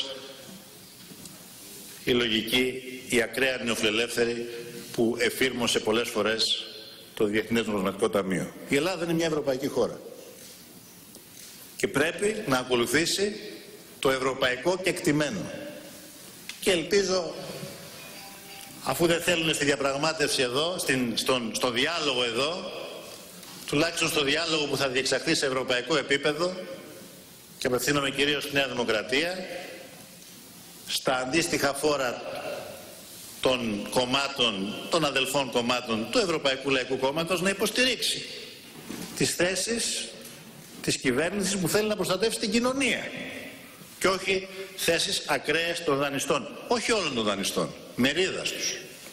η λογική, η ακραία νεοφιλελεύθερη που εφήρμοσε πολλές φορές το Διεθνές Νομισματικό Ταμείο. Η Ελλάδα είναι μια ευρωπαϊκή χώρα και πρέπει να ακολουθήσει το ευρωπαϊκό κεκτημένο. Και ελπίζω, αφού δεν θέλουν στη διαπραγμάτευση εδώ, στην, στον, στο διάλογο εδώ, τουλάχιστον στο διάλογο που θα διεξαχθεί σε ευρωπαϊκό επίπεδο, και απευθύνομαι κυρίως στη Νέα Δημοκρατία, στα αντίστοιχα φόρα των κομμάτων, των αδελφών κομμάτων του Ευρωπαϊκού Λαϊκού Κόμματος, να υποστηρίξει τις θέσεις της κυβέρνησης που θέλει να προστατεύσει την κοινωνία και όχι θέσεις ακραίες των δανειστών, όχι όλων των δανειστών, μερίδας τους.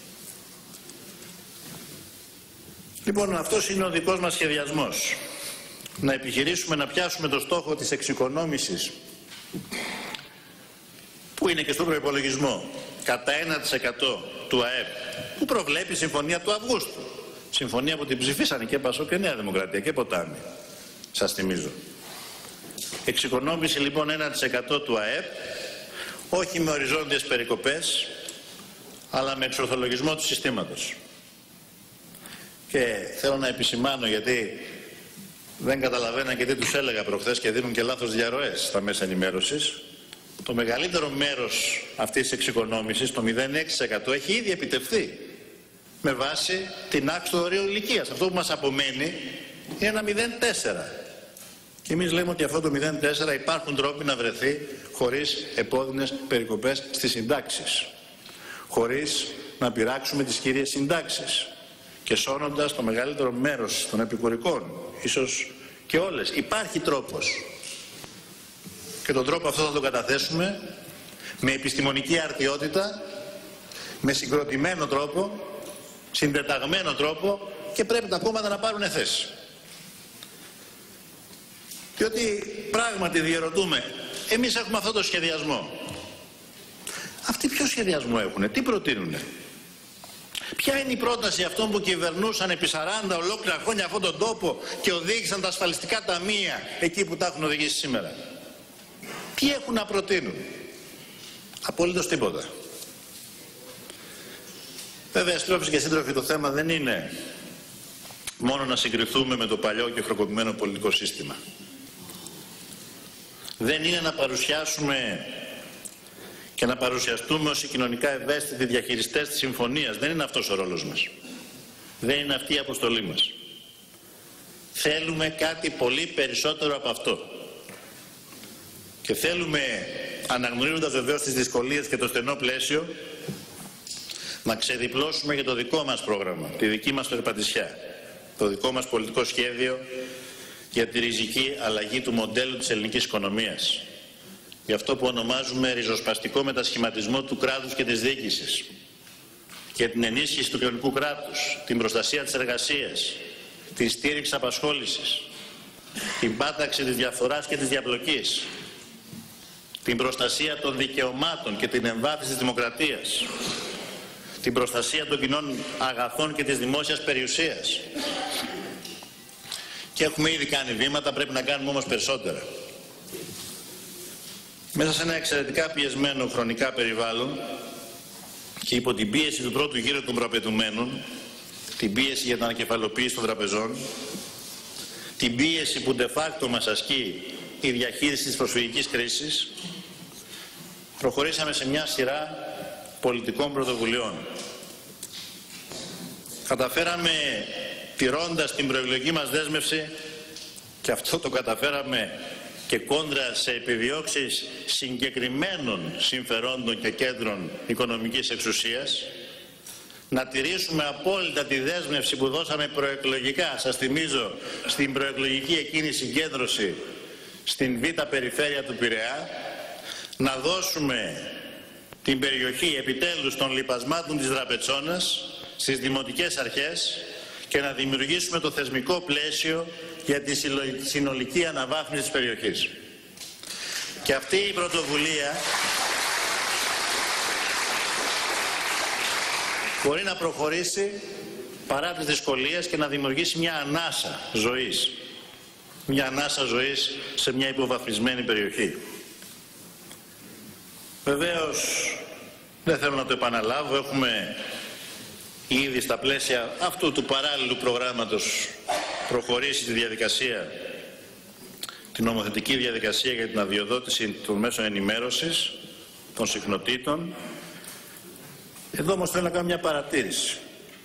Λοιπόν, αυτός είναι ο δικός μας σχεδιασμός. Να επιχειρήσουμε να πιάσουμε το στόχο της εξοικονόμησης που είναι και στον προϋπολογισμό κατά ένα τοις εκατό του ΑΕΠ που προβλέπει η Συμφωνία του Αυγούστου. Συμφωνία που την ψηφίσανε και Πασόκ και Νέα Δημοκρατία και Ποτάμι. Σας θυμίζω. Εξοικονόμηση λοιπόν ένα τοις εκατό του ΑΕΠ, όχι με οριζόντιες περικοπές, αλλά με εξορθολογισμό του συστήματος. Και θέλω να επισημάνω, γιατί δεν καταλαβαίναν και τι τους έλεγα προχθές και δίνουν και λάθος διαρροές στα μέσα ενημέρωσης, το μεγαλύτερο μέρος αυτής της εξοικονόμησης, το μηδέν κόμμα έξι τοις εκατό, έχει ήδη επιτευχθεί με βάση την αύξηση του ορίου ηλικίας. Αυτό που μας απομένει είναι ένα μηδέν κόμμα τέσσερα. Και εμείς λέμε ότι αυτό το μηδέν κόμμα τέσσερα υπάρχουν τρόποι να βρεθεί χωρίς επώδυνες περικοπές στις συντάξεις, χωρίς να πειράξουμε τις κύριες συντάξεις και σώνοντας το μεγαλύτερο μέρος των επικουρικών, ίσως και όλες. Υπάρχει τρόπος. Και τον τρόπο αυτό θα τον καταθέσουμε με επιστημονική αρτιότητα, με συγκροτημένο τρόπο, συντεταγμένο τρόπο, και πρέπει τα κόμματα να πάρουν θέση. Διότι πράγματι διερωτούμε, εμείς έχουμε αυτό το σχεδιασμό. Αυτοί ποιο σχεδιασμό έχουνε, τι προτείνουνε? Ποια είναι η πρόταση αυτών που κυβερνούσαν επί σαράντα ολόκληρα χρόνια αυτόν τον τόπο και οδήγησαν τα ασφαλιστικά ταμεία εκεί που τα έχουν οδηγήσει σήμερα? Ποιοι έχουν να προτείνουν? Απολύτως τίποτα. Βέβαια, συντρόφοι και σύντροφοι, το θέμα δεν είναι μόνο να συγκριθούμε με το παλιό και χροκοπημένο πολιτικό σύστημα. Δεν είναι να παρουσιάσουμε και να παρουσιαστούμε ως οι κοινωνικά ευαίσθητοι διαχειριστές της συμφωνίας. Δεν είναι αυτός ο ρόλος μας. Δεν είναι αυτή η αποστολή μας. Θέλουμε κάτι πολύ περισσότερο από αυτό. Και θέλουμε, αναγνωρίζοντας βεβαίως τις δυσκολίες και το στενό πλαίσιο, να ξεδιπλώσουμε για το δικό μας πρόγραμμα, τη δική μας περπατησιά, το δικό μας πολιτικό σχέδιο για τη ριζική αλλαγή του μοντέλου της ελληνικής οικονομίας. Για αυτό που ονομάζουμε ριζοσπαστικό μετασχηματισμό του κράτους και της διοίκησης. Για την ενίσχυση του κοινωνικού κράτους, την προστασία της εργασίας, την στήριξη απασχόλησης, την πάταξη της διαφθοράς και της διαπλοκής, την προστασία των δικαιωμάτων και την εμβάθυνση της δημοκρατίας, την προστασία των κοινών αγαθών και της δημόσιας περιουσίας. Και έχουμε ήδη κάνει βήματα, πρέπει να κάνουμε όμως περισσότερα. Μέσα σε ένα εξαιρετικά πιεσμένο χρονικά περιβάλλον και υπό την πίεση του πρώτου γύρου των προαπαιτουμένων, την πίεση για την ανακεφαλοποίηση των τραπεζών, την πίεση που de facto μας ασκεί η διαχείριση της προσφυγικής κρίσης, προχωρήσαμε σε μια σειρά πολιτικών πρωτοβουλειών. Καταφέραμε, τηρώντας την προεκλογική μας δέσμευση, και αυτό το καταφέραμε και κόντρα σε επιδιώξεις συγκεκριμένων συμφερόντων και κέντρων οικονομικής εξουσίας, να τηρήσουμε απόλυτα τη δέσμευση που δώσαμε προεκλογικά, σας θυμίζω, στην προεκλογική εκείνη συγκέντρωση στην Β' περιφέρεια του Πειραιά, να δώσουμε την περιοχή επιτέλους των λιπασμάτων της Δραπετσώνας στις δημοτικές αρχές και να δημιουργήσουμε το θεσμικό πλαίσιο για τη συνολική αναβάθμιση της περιοχής. Και αυτή η πρωτοβουλία μπορεί να προχωρήσει παρά τις δυσκολίες και να δημιουργήσει μια ανάσα ζωής. Μια ανάσα ζωής σε μια υποβαθμισμένη περιοχή. Βεβαίως, δεν θέλω να το επαναλάβω, έχουμε ήδη στα πλαίσια αυτού του παράλληλου προγράμματος προχωρήσει τη διαδικασία, την νομοθετική διαδικασία για την αδειοδότηση των μέσων ενημέρωσης, των συχνοτήτων. Εδώ όμως θέλω να κάνω μια παρατήρηση.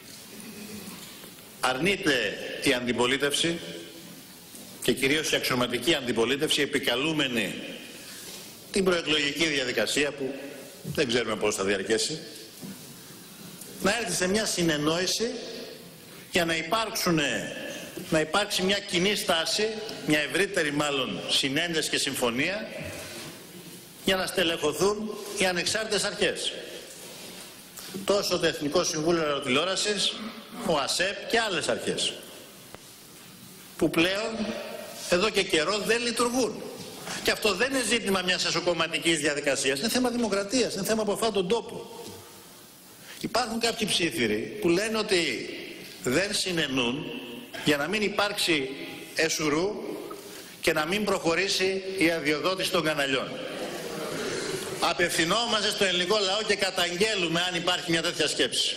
Αρνείται η αντιπολίτευση και κυρίως η αξιωματική αντιπολίτευση, επικαλούμενη την προεκλογική διαδικασία που δεν ξέρουμε πώς θα διαρκέσει, να έρθει σε μια συνεννόηση για να υπάρξουν, να υπάρξει μια κοινή στάση, μια ευρύτερη μάλλον συνένεση και συμφωνία, για να στελεχωθούν οι ανεξάρτητες αρχές. Τόσο το Εθνικό Συμβούλιο Ραδιοτηλεόρασης, ο ΑΣΕΠ και άλλες αρχές, που πλέον εδώ και καιρό δεν λειτουργούν. Και αυτό δεν είναι ζήτημα μιας εσωκομματικής διαδικασίας, είναι θέμα δημοκρατίας, είναι θέμα από αυτόν τον τόπο. Υπάρχουν κάποιοι ψήφιροι που λένε ότι δεν συνενούν για να μην υπάρξει εσουρού και να μην προχωρήσει η αδειοδότηση των καναλιών. Απευθυνόμαστε στο ελληνικό λαό και καταγγέλουμε αν υπάρχει μια τέτοια σκέψη.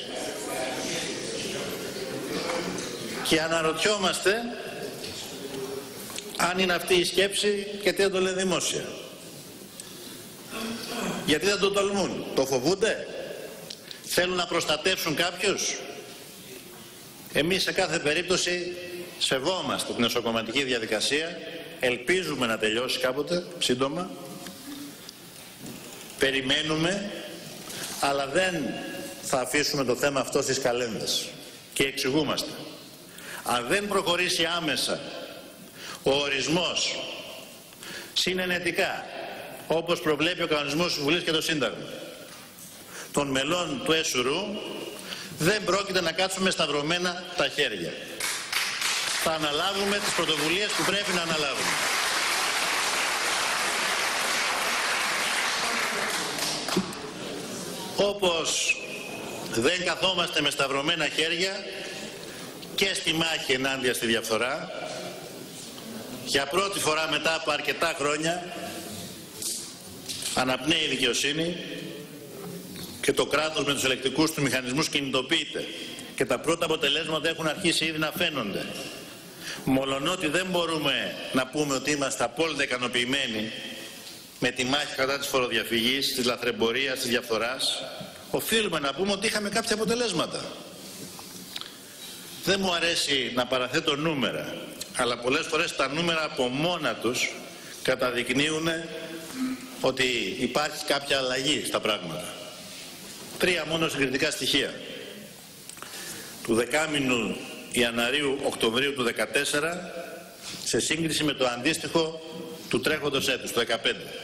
Και αναρωτιόμαστε αν είναι αυτή η σκέψη και τι δεν το λένε δημόσια. Γιατί δεν το τολμούν, το φοβούνται, θέλουν να προστατεύσουν κάποιους. Εμείς σε κάθε περίπτωση σεβόμαστε την εσωκομματική διαδικασία, ελπίζουμε να τελειώσει κάποτε, σύντομα, περιμένουμε, αλλά δεν θα αφήσουμε το θέμα αυτό στις καλένδες. Και εξηγούμαστε. Αν δεν προχωρήσει άμεσα ο ορισμός συνενετικά, όπως προβλέπει ο κανονισμός της Βουλής και το Σύνταγμα, των μελών του ΕΣΟΥΡΟΥ, δεν πρόκειται να κάτσουμε σταυρωμένα τα χέρια. Θα αναλάβουμε τις πρωτοβουλίες που πρέπει να αναλάβουμε. Όπως δεν καθόμαστε με σταυρωμένα χέρια και στη μάχη ενάντια στη διαφθορά, για πρώτη φορά μετά από αρκετά χρόνια αναπνέει η δικαιοσύνη και το κράτος με τους ελεκτικούς του μηχανισμούς κινητοποιείται και τα πρώτα αποτελέσματα έχουν αρχίσει ήδη να φαίνονται. Μολονότι δεν μπορούμε να πούμε ότι είμαστε απόλυτα ικανοποιημένοι με τη μάχη κατά της φοροδιαφυγής, της λαθρεμπορίας, της διαφθοράς, οφείλουμε να πούμε ότι είχαμε κάποια αποτελέσματα. Δεν μου αρέσει να παραθέτω νούμερα, αλλά πολλές φορές τα νούμερα από μόνα τους καταδεικνύουν ότι υπάρχει κάποια αλλαγή στα πράγματα. Τρία μόνο συγκριτικά στοιχεία. Του δεκάμηνου Ιανουαρίου-Οκτωβρίου του δύο χιλιάδες δεκατέσσερα σε σύγκριση με το αντίστοιχο του τρέχοντος έτους, το δύο χιλιάδες δεκαπέντε.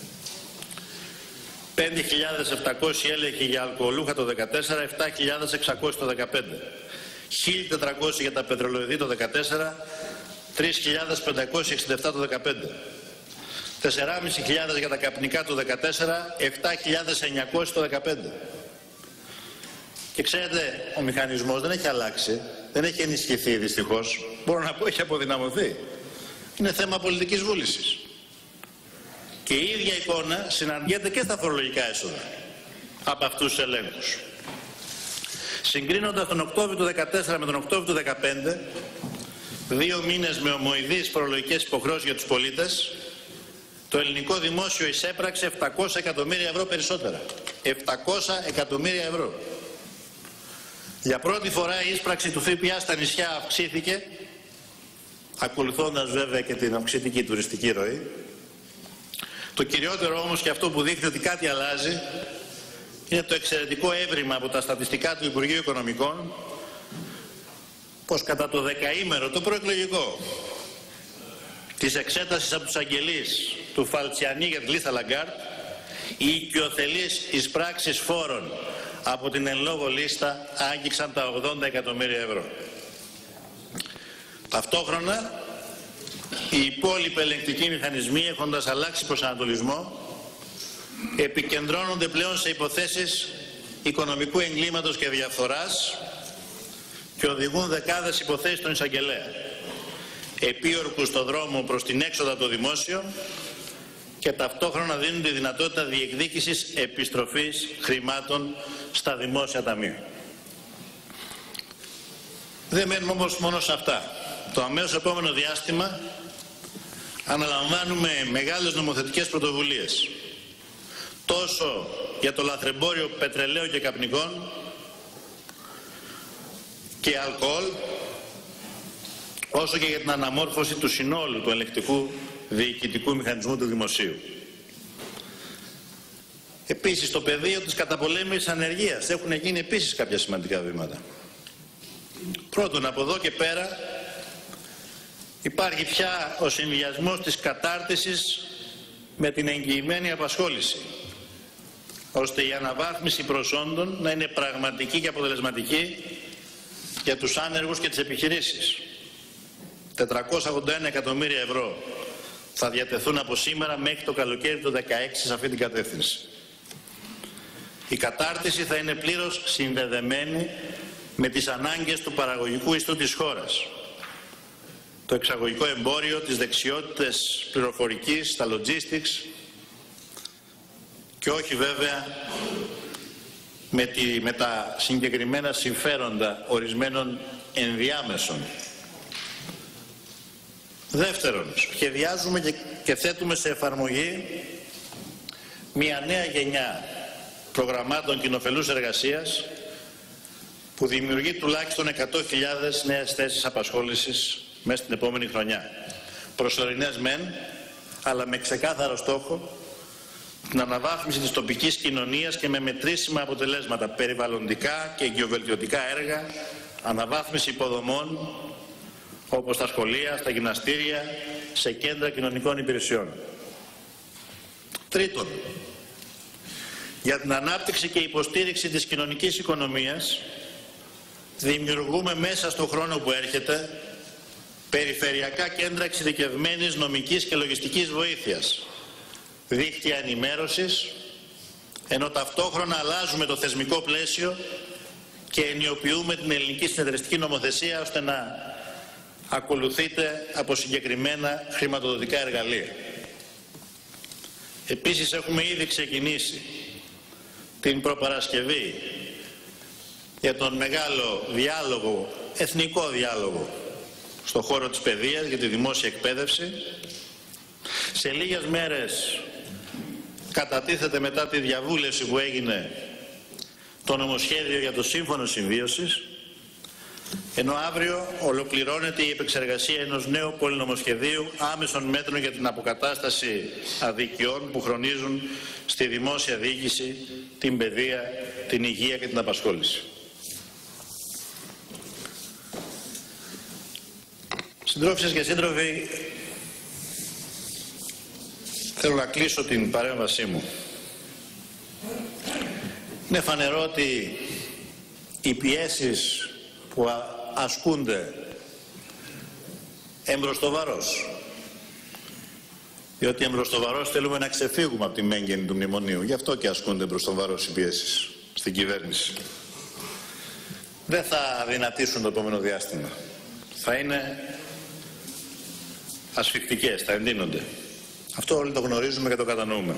πέντε χιλιάδες επτακόσιοι έλεγχοι για αλκοολούχα το δύο χιλιάδες δεκατέσσερα, επτά χιλιάδες εξακόσιοι το δύο χιλιάδες δεκαπέντε. χίλια τετρακόσιοι για τα πετρελοειδή το δύο χιλιάδες δεκατέσσερα, τρεις χιλιάδες πεντακόσιοι εξήντα επτά το δύο χιλιάδες δεκαπέντε. τέσσερις χιλιάδες πεντακόσια για τα καπνικά το δύο χιλιάδες δεκατέσσερα, επτά χιλιάδες εννιακόσιοι το δύο χιλιάδες δεκαπέντε. Και ξέρετε, ο μηχανισμός δεν έχει αλλάξει, δεν έχει ενισχυθεί δυστυχώς, μπορώ να πω έχει αποδυναμωθεί. Είναι θέμα πολιτικής βούλησης. Και η ίδια εικόνα συναντιέται και στα φορολογικά έσοδα από αυτούς τους ελέγχους. Συγκρίνοντας τον Οκτώβριο του δύο χιλιάδες δεκατέσσερα με τον Οκτώβριο του δύο χιλιάδες δεκαπέντε, δύο μήνες με ομοειδείς φορολογικές υποχρεώσεις για τους πολίτες, το ελληνικό δημόσιο εισέπραξε επτακόσια εκατομμύρια ευρώ περισσότερα. επτακόσια εκατομμύρια ευρώ. Για πρώτη φορά η είσπραξη του ΦΠΑ στα νησιά αυξήθηκε, ακολουθώντας βέβαια και την αυξητική τουριστική ροή. Το κυριότερο όμως και αυτό που δείχνει ότι κάτι αλλάζει είναι το εξαιρετικό έβριμα από τα στατιστικά του Υπουργείου Οικονομικών πως κατά το δεκαήμερο, το προεκλογικό, της εξέτασης από τους αγγελείς του Φαλτσιανί για τη λίστα Λαγκάρτ, οι οικειοθελείς εισπράξεις φόρων από την εν λόγω λίστα άγγιξαν τα ογδόντα εκατομμύρια ευρώ. Ταυτόχρονα, οι υπόλοιποι ελεγκτικοί μηχανισμοί, έχοντας αλλάξει προσανατολισμό, επικεντρώνονται πλέον σε υποθέσεις οικονομικού εγκλήματος και διαφθοράς και οδηγούν δεκάδες υποθέσεις στον εισαγγελέα, επίορκους στο δρόμο προς την έξοδο από το δημόσιο, και ταυτόχρονα δίνουν τη δυνατότητα διεκδίκησης επιστροφής χρημάτων στα δημόσια ταμεία. Δεν μένουμε όμως μόνο σε αυτά. Το αμέσως επόμενο διάστημα αναλαμβάνουμε μεγάλες νομοθετικές πρωτοβουλίες, τόσο για το λαθρεμπόριο πετρελαίου και καπνικών και αλκοόλ, όσο και για την αναμόρφωση του συνόλου του ελεκτικού διοικητικού μηχανισμού του δημοσίου. Επίσης, στο πεδίο της καταπολέμησης ανεργίας έχουν γίνει επίσης κάποια σημαντικά βήματα. Πρώτον, από εδώ και πέρα υπάρχει πια ο συνδυασμός της κατάρτισης με την εγγυημένη απασχόληση, ώστε η αναβάθμιση προσόντων να είναι πραγματική και αποτελεσματική για τους άνεργους και τις επιχειρήσεις. τετρακόσια ογδόντα ένα εκατομμύρια ευρώ θα διατεθούν από σήμερα μέχρι το καλοκαίρι του δύο χιλιάδες δεκαέξι σε αυτή την κατεύθυνση. Η κατάρτιση θα είναι πλήρως συνδεδεμένη με τις ανάγκες του παραγωγικού ιστού της χώρας, το εξαγωγικό εμπόριο, τις δεξιότητες πληροφορικής, τα logistics, και όχι βέβαια με, τη, με τα συγκεκριμένα συμφέροντα ορισμένων ενδιάμεσων. Δεύτερον, σχεδιάζουμε και, και θέτουμε σε εφαρμογή μια νέα γενιά προγραμμάτων κοινοφελούς εργασίας που δημιουργεί τουλάχιστον εκατό χιλιάδες νέες θέσεις απασχόλησης μέσα στην επόμενη χρονιά. Προσωρινές μεν, αλλά με ξεκάθαρο στόχο την αναβάθμιση της τοπικής κοινωνίας και με μετρήσιμα αποτελέσματα, περιβαλλοντικά και εγκυοβελτιωτικά έργα, αναβάθμιση υποδομών όπως στα σχολεία, στα γυμναστήρια, σε κέντρα κοινωνικών υπηρεσιών. Τρίτον, για την ανάπτυξη και υποστήριξη της κοινωνικής οικονομίας δημιουργούμε μέσα στον χρόνο που έρχεται περιφερειακά κέντρα εξειδικευμένης νομικής και λογιστικής βοήθειας, δίκτυα ενημέρωσης, ενώ ταυτόχρονα αλλάζουμε το θεσμικό πλαίσιο και ενιοποιούμε την ελληνική συνεταιριστική νομοθεσία ώστε να ακολουθείται από συγκεκριμένα χρηματοδοτικά εργαλεία. Επίσης έχουμε ήδη ξεκινήσει την προπαρασκευή για τον μεγάλο διάλογο, εθνικό διάλογο στον χώρο της παιδείας για τη δημόσια εκπαίδευση. Σε λίγες μέρες κατατίθεται μετά τη διαβούλευση που έγινε το νομοσχέδιο για το Σύμφωνο Συμβίωσης, ενώ αύριο ολοκληρώνεται η επεξεργασία ενός νέου πολυνομοσχεδίου άμεσων μέτρων για την αποκατάσταση αδικιών που χρονίζουν στη δημόσια διοίκηση, την παιδεία, την υγεία και την απασχόληση. Συντρόφισσες και σύντροφοι, θέλω να κλείσω την παρέμβασή μου. Είναι φανερό ότι οι πιέσεις που ασκούνται εμπροστοβαρός, διότι εμπροστοβαρός θέλουμε να ξεφύγουμε από τη μέγενη του μνημονίου, γι' αυτό και ασκούνται εμπροστοβαρός οι πιέσεις στην κυβέρνηση, δεν θα δυνατήσουν το επόμενο διάστημα. Θα είναι ασφικτικές, θα εντείνονται. Αυτό όλοι το γνωρίζουμε και το κατανοούμε.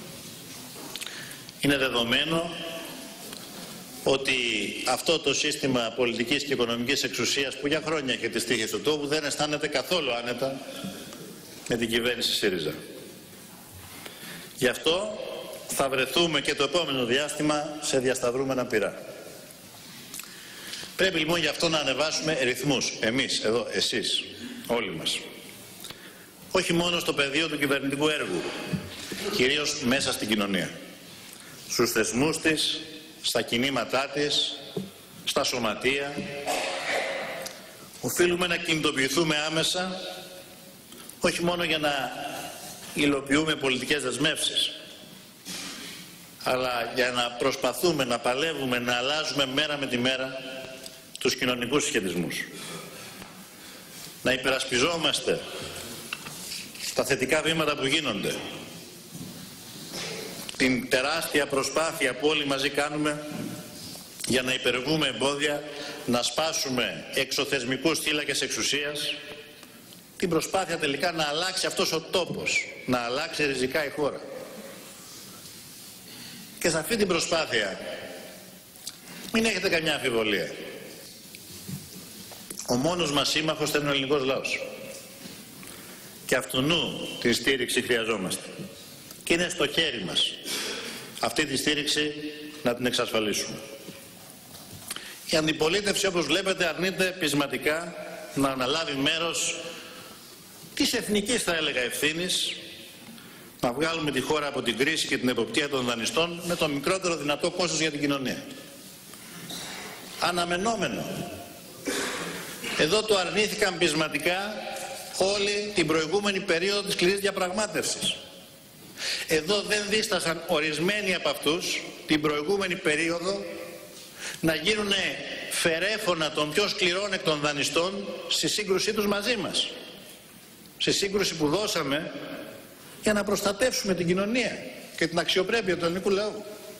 Είναι δεδομένο ότι αυτό το σύστημα πολιτικής και οικονομικής εξουσίας που για χρόνια έχει τις τύχες του τόπου δεν αισθάνεται καθόλου άνετα με την κυβέρνηση ΣΥΡΙΖΑ. Γι' αυτό θα βρεθούμε και το επόμενο διάστημα σε διασταυρούμενα πυρά. Πρέπει λοιπόν γι' αυτό να ανεβάσουμε ρυθμούς, εμείς εδώ, εσείς, όλοι μας. Όχι μόνο στο πεδίο του κυβερνητικού έργου, κυρίως μέσα στην κοινωνία. Στους θεσμούς της, στα κινήματά της, στα σωματεία. Οφείλουμε να κινητοποιηθούμε άμεσα, όχι μόνο για να υλοποιούμε πολιτικές δεσμεύσεις, αλλά για να προσπαθούμε να παλεύουμε, να αλλάζουμε μέρα με τη μέρα τους κοινωνικούς συσχετισμούς. Να υπερασπιζόμαστε τα θετικά βήματα που γίνονται, την τεράστια προσπάθεια που όλοι μαζί κάνουμε για να υπερβούμε εμπόδια, να σπάσουμε εξωθεσμικούς θύλακες εξουσίας, την προσπάθεια τελικά να αλλάξει αυτός ο τόπος, να αλλάξει ριζικά η χώρα. Και σε αυτή την προσπάθεια μην έχετε καμιά αμφιβολία. Ο μόνος μας σύμμαχος θα είναι ο ελληνικός λαός. Και αυτουνού τη στήριξη χρειαζόμαστε. Και είναι στο χέρι μας αυτή τη στήριξη να την εξασφαλίσουμε. Η αντιπολίτευση, όπως βλέπετε, αρνείται πεισματικά να αναλάβει μέρος της εθνικής, θα έλεγα, ευθύνης, να βγάλουμε τη χώρα από την κρίση και την εποπτεία των δανειστών με το μικρότερο δυνατό κόστος για την κοινωνία. Αναμενόμενο. Εδώ το αρνήθηκαν πεισματικά όλη την προηγούμενη περίοδο της σκληρής διαπραγμάτευσης. Εδώ δεν δίστασαν ορισμένοι από αυτούς την προηγούμενη περίοδο να γίνουν φερέφωνα των πιο σκληρών εκ των δανειστών στη σύγκρουσή τους μαζί μας. Στη σύγκρουση που δώσαμε για να προστατεύσουμε την κοινωνία και την αξιοπρέπεια του ελληνικού λαού.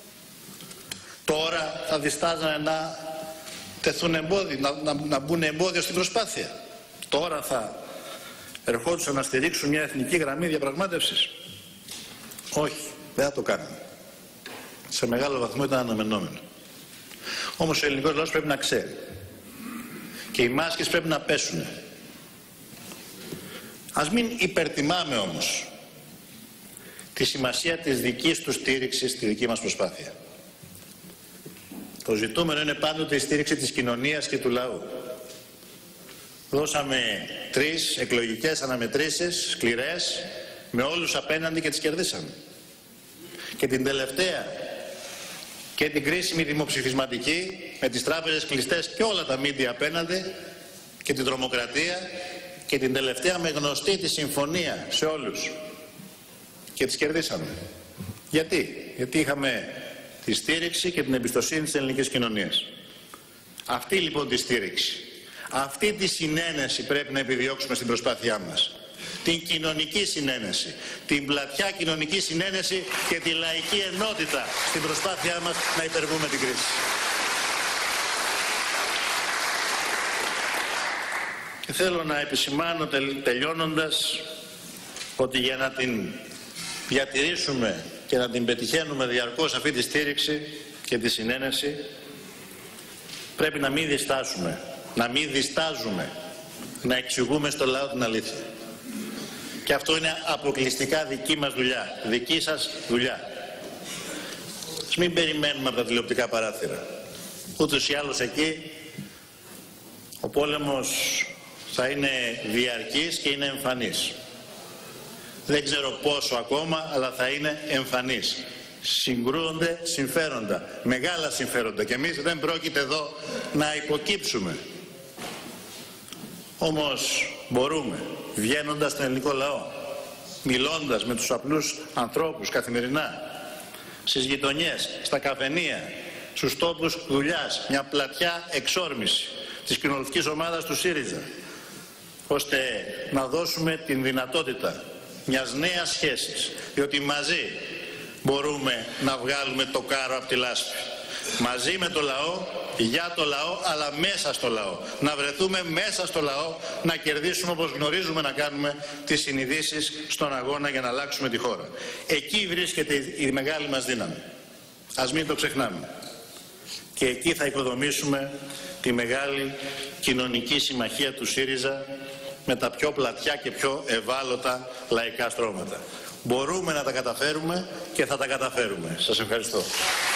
Τώρα θα διστάζανε να τεθούν εμπόδια, να, να, να μπουν εμπόδιο στην προσπάθεια. Τώρα θα ερχόντουσαν να στηρίξουν μια εθνική γραμμή διαπραγμάτευσης. Όχι, δεν θα το κάναμε. Σε μεγάλο βαθμό ήταν αναμενόμενο. Όμως ο ελληνικός λαός πρέπει να ξέρει. Και οι μάσκες πρέπει να πέσουν. Ας μην υπερτιμάμε όμως τη σημασία της δικής του στήριξης στη δική μας προσπάθεια. Το ζητούμενο είναι πάντοτε η στήριξη της κοινωνίας και του λαού. Δώσαμε τρεις εκλογικές αναμετρήσεις σκληρές με όλους απέναντι και τις κερδίσαμε. Και την τελευταία και την κρίσιμη δημοψηφισματική με τις τράπεζες κλειστές και όλα τα μίντια απέναντι και την τρομοκρατία και την τελευταία με γνωστή τη συμφωνία σε όλους και τις κερδίσαμε. Γιατί? Γιατί είχαμε τη στήριξη και την εμπιστοσύνη της ελληνικής κοινωνίας. Αυτή λοιπόν τη στήριξη, αυτή τη συνένεση πρέπει να επιδιώξουμε στην προσπάθειά μας. Την κοινωνική συνένεση, την πλατιά κοινωνική συνένεση και τη λαϊκή ενότητα στην προσπάθειά μας να υπερβούμε την κρίση. Και θέλω να επισημάνω τελειώνοντας ότι για να την διατηρήσουμε και να την πετυχαίνουμε διαρκώς αυτή τη στήριξη και τη συνένεση πρέπει να μην διστάσουμε, να μην διστάζουμε να εξηγούμε στο λαό την αλήθεια. Και αυτό είναι αποκλειστικά δική μας δουλειά, δική σας δουλειά. Ας μην περιμένουμε από τα τηλεοπτικά παράθυρα. Ούτως ή άλλως εκεί ο πόλεμος θα είναι διαρκής και είναι εμφανής. Δεν ξέρω πόσο ακόμα, αλλά θα είναι εμφανής. Συγκρούονται συμφέροντα, μεγάλα συμφέροντα, και εμείς δεν πρόκειται εδώ να υποκύψουμε. Όμως μπορούμε, βγαίνοντας στον ελληνικό λαό, μιλώντας με τους απλούς ανθρώπους καθημερινά, στις γειτονιές, στα καφενεία, στους τόπους δουλειάς, μια πλατιά εξόρμηση της κοινοβουλευτικής ομάδας του ΣΥΡΙΖΑ, ώστε να δώσουμε την δυνατότητα μιας νέας σχέσης, διότι μαζί μπορούμε να βγάλουμε το κάρο από τη λάσπη. Μαζί με το λαό, για το λαό, αλλά μέσα στο λαό. Να βρεθούμε μέσα στο λαό, να κερδίσουμε όπως γνωρίζουμε να κάνουμε τις συνειδήσεις στον αγώνα για να αλλάξουμε τη χώρα. Εκεί βρίσκεται η μεγάλη μας δύναμη. Ας μην το ξεχνάμε. Και εκεί θα οικοδομήσουμε τη μεγάλη κοινωνική συμμαχία του ΣΥΡΙΖΑ με τα πιο πλατιά και πιο ευάλωτα λαϊκά στρώματα. Μπορούμε να τα καταφέρουμε και θα τα καταφέρουμε. Σας ευχαριστώ.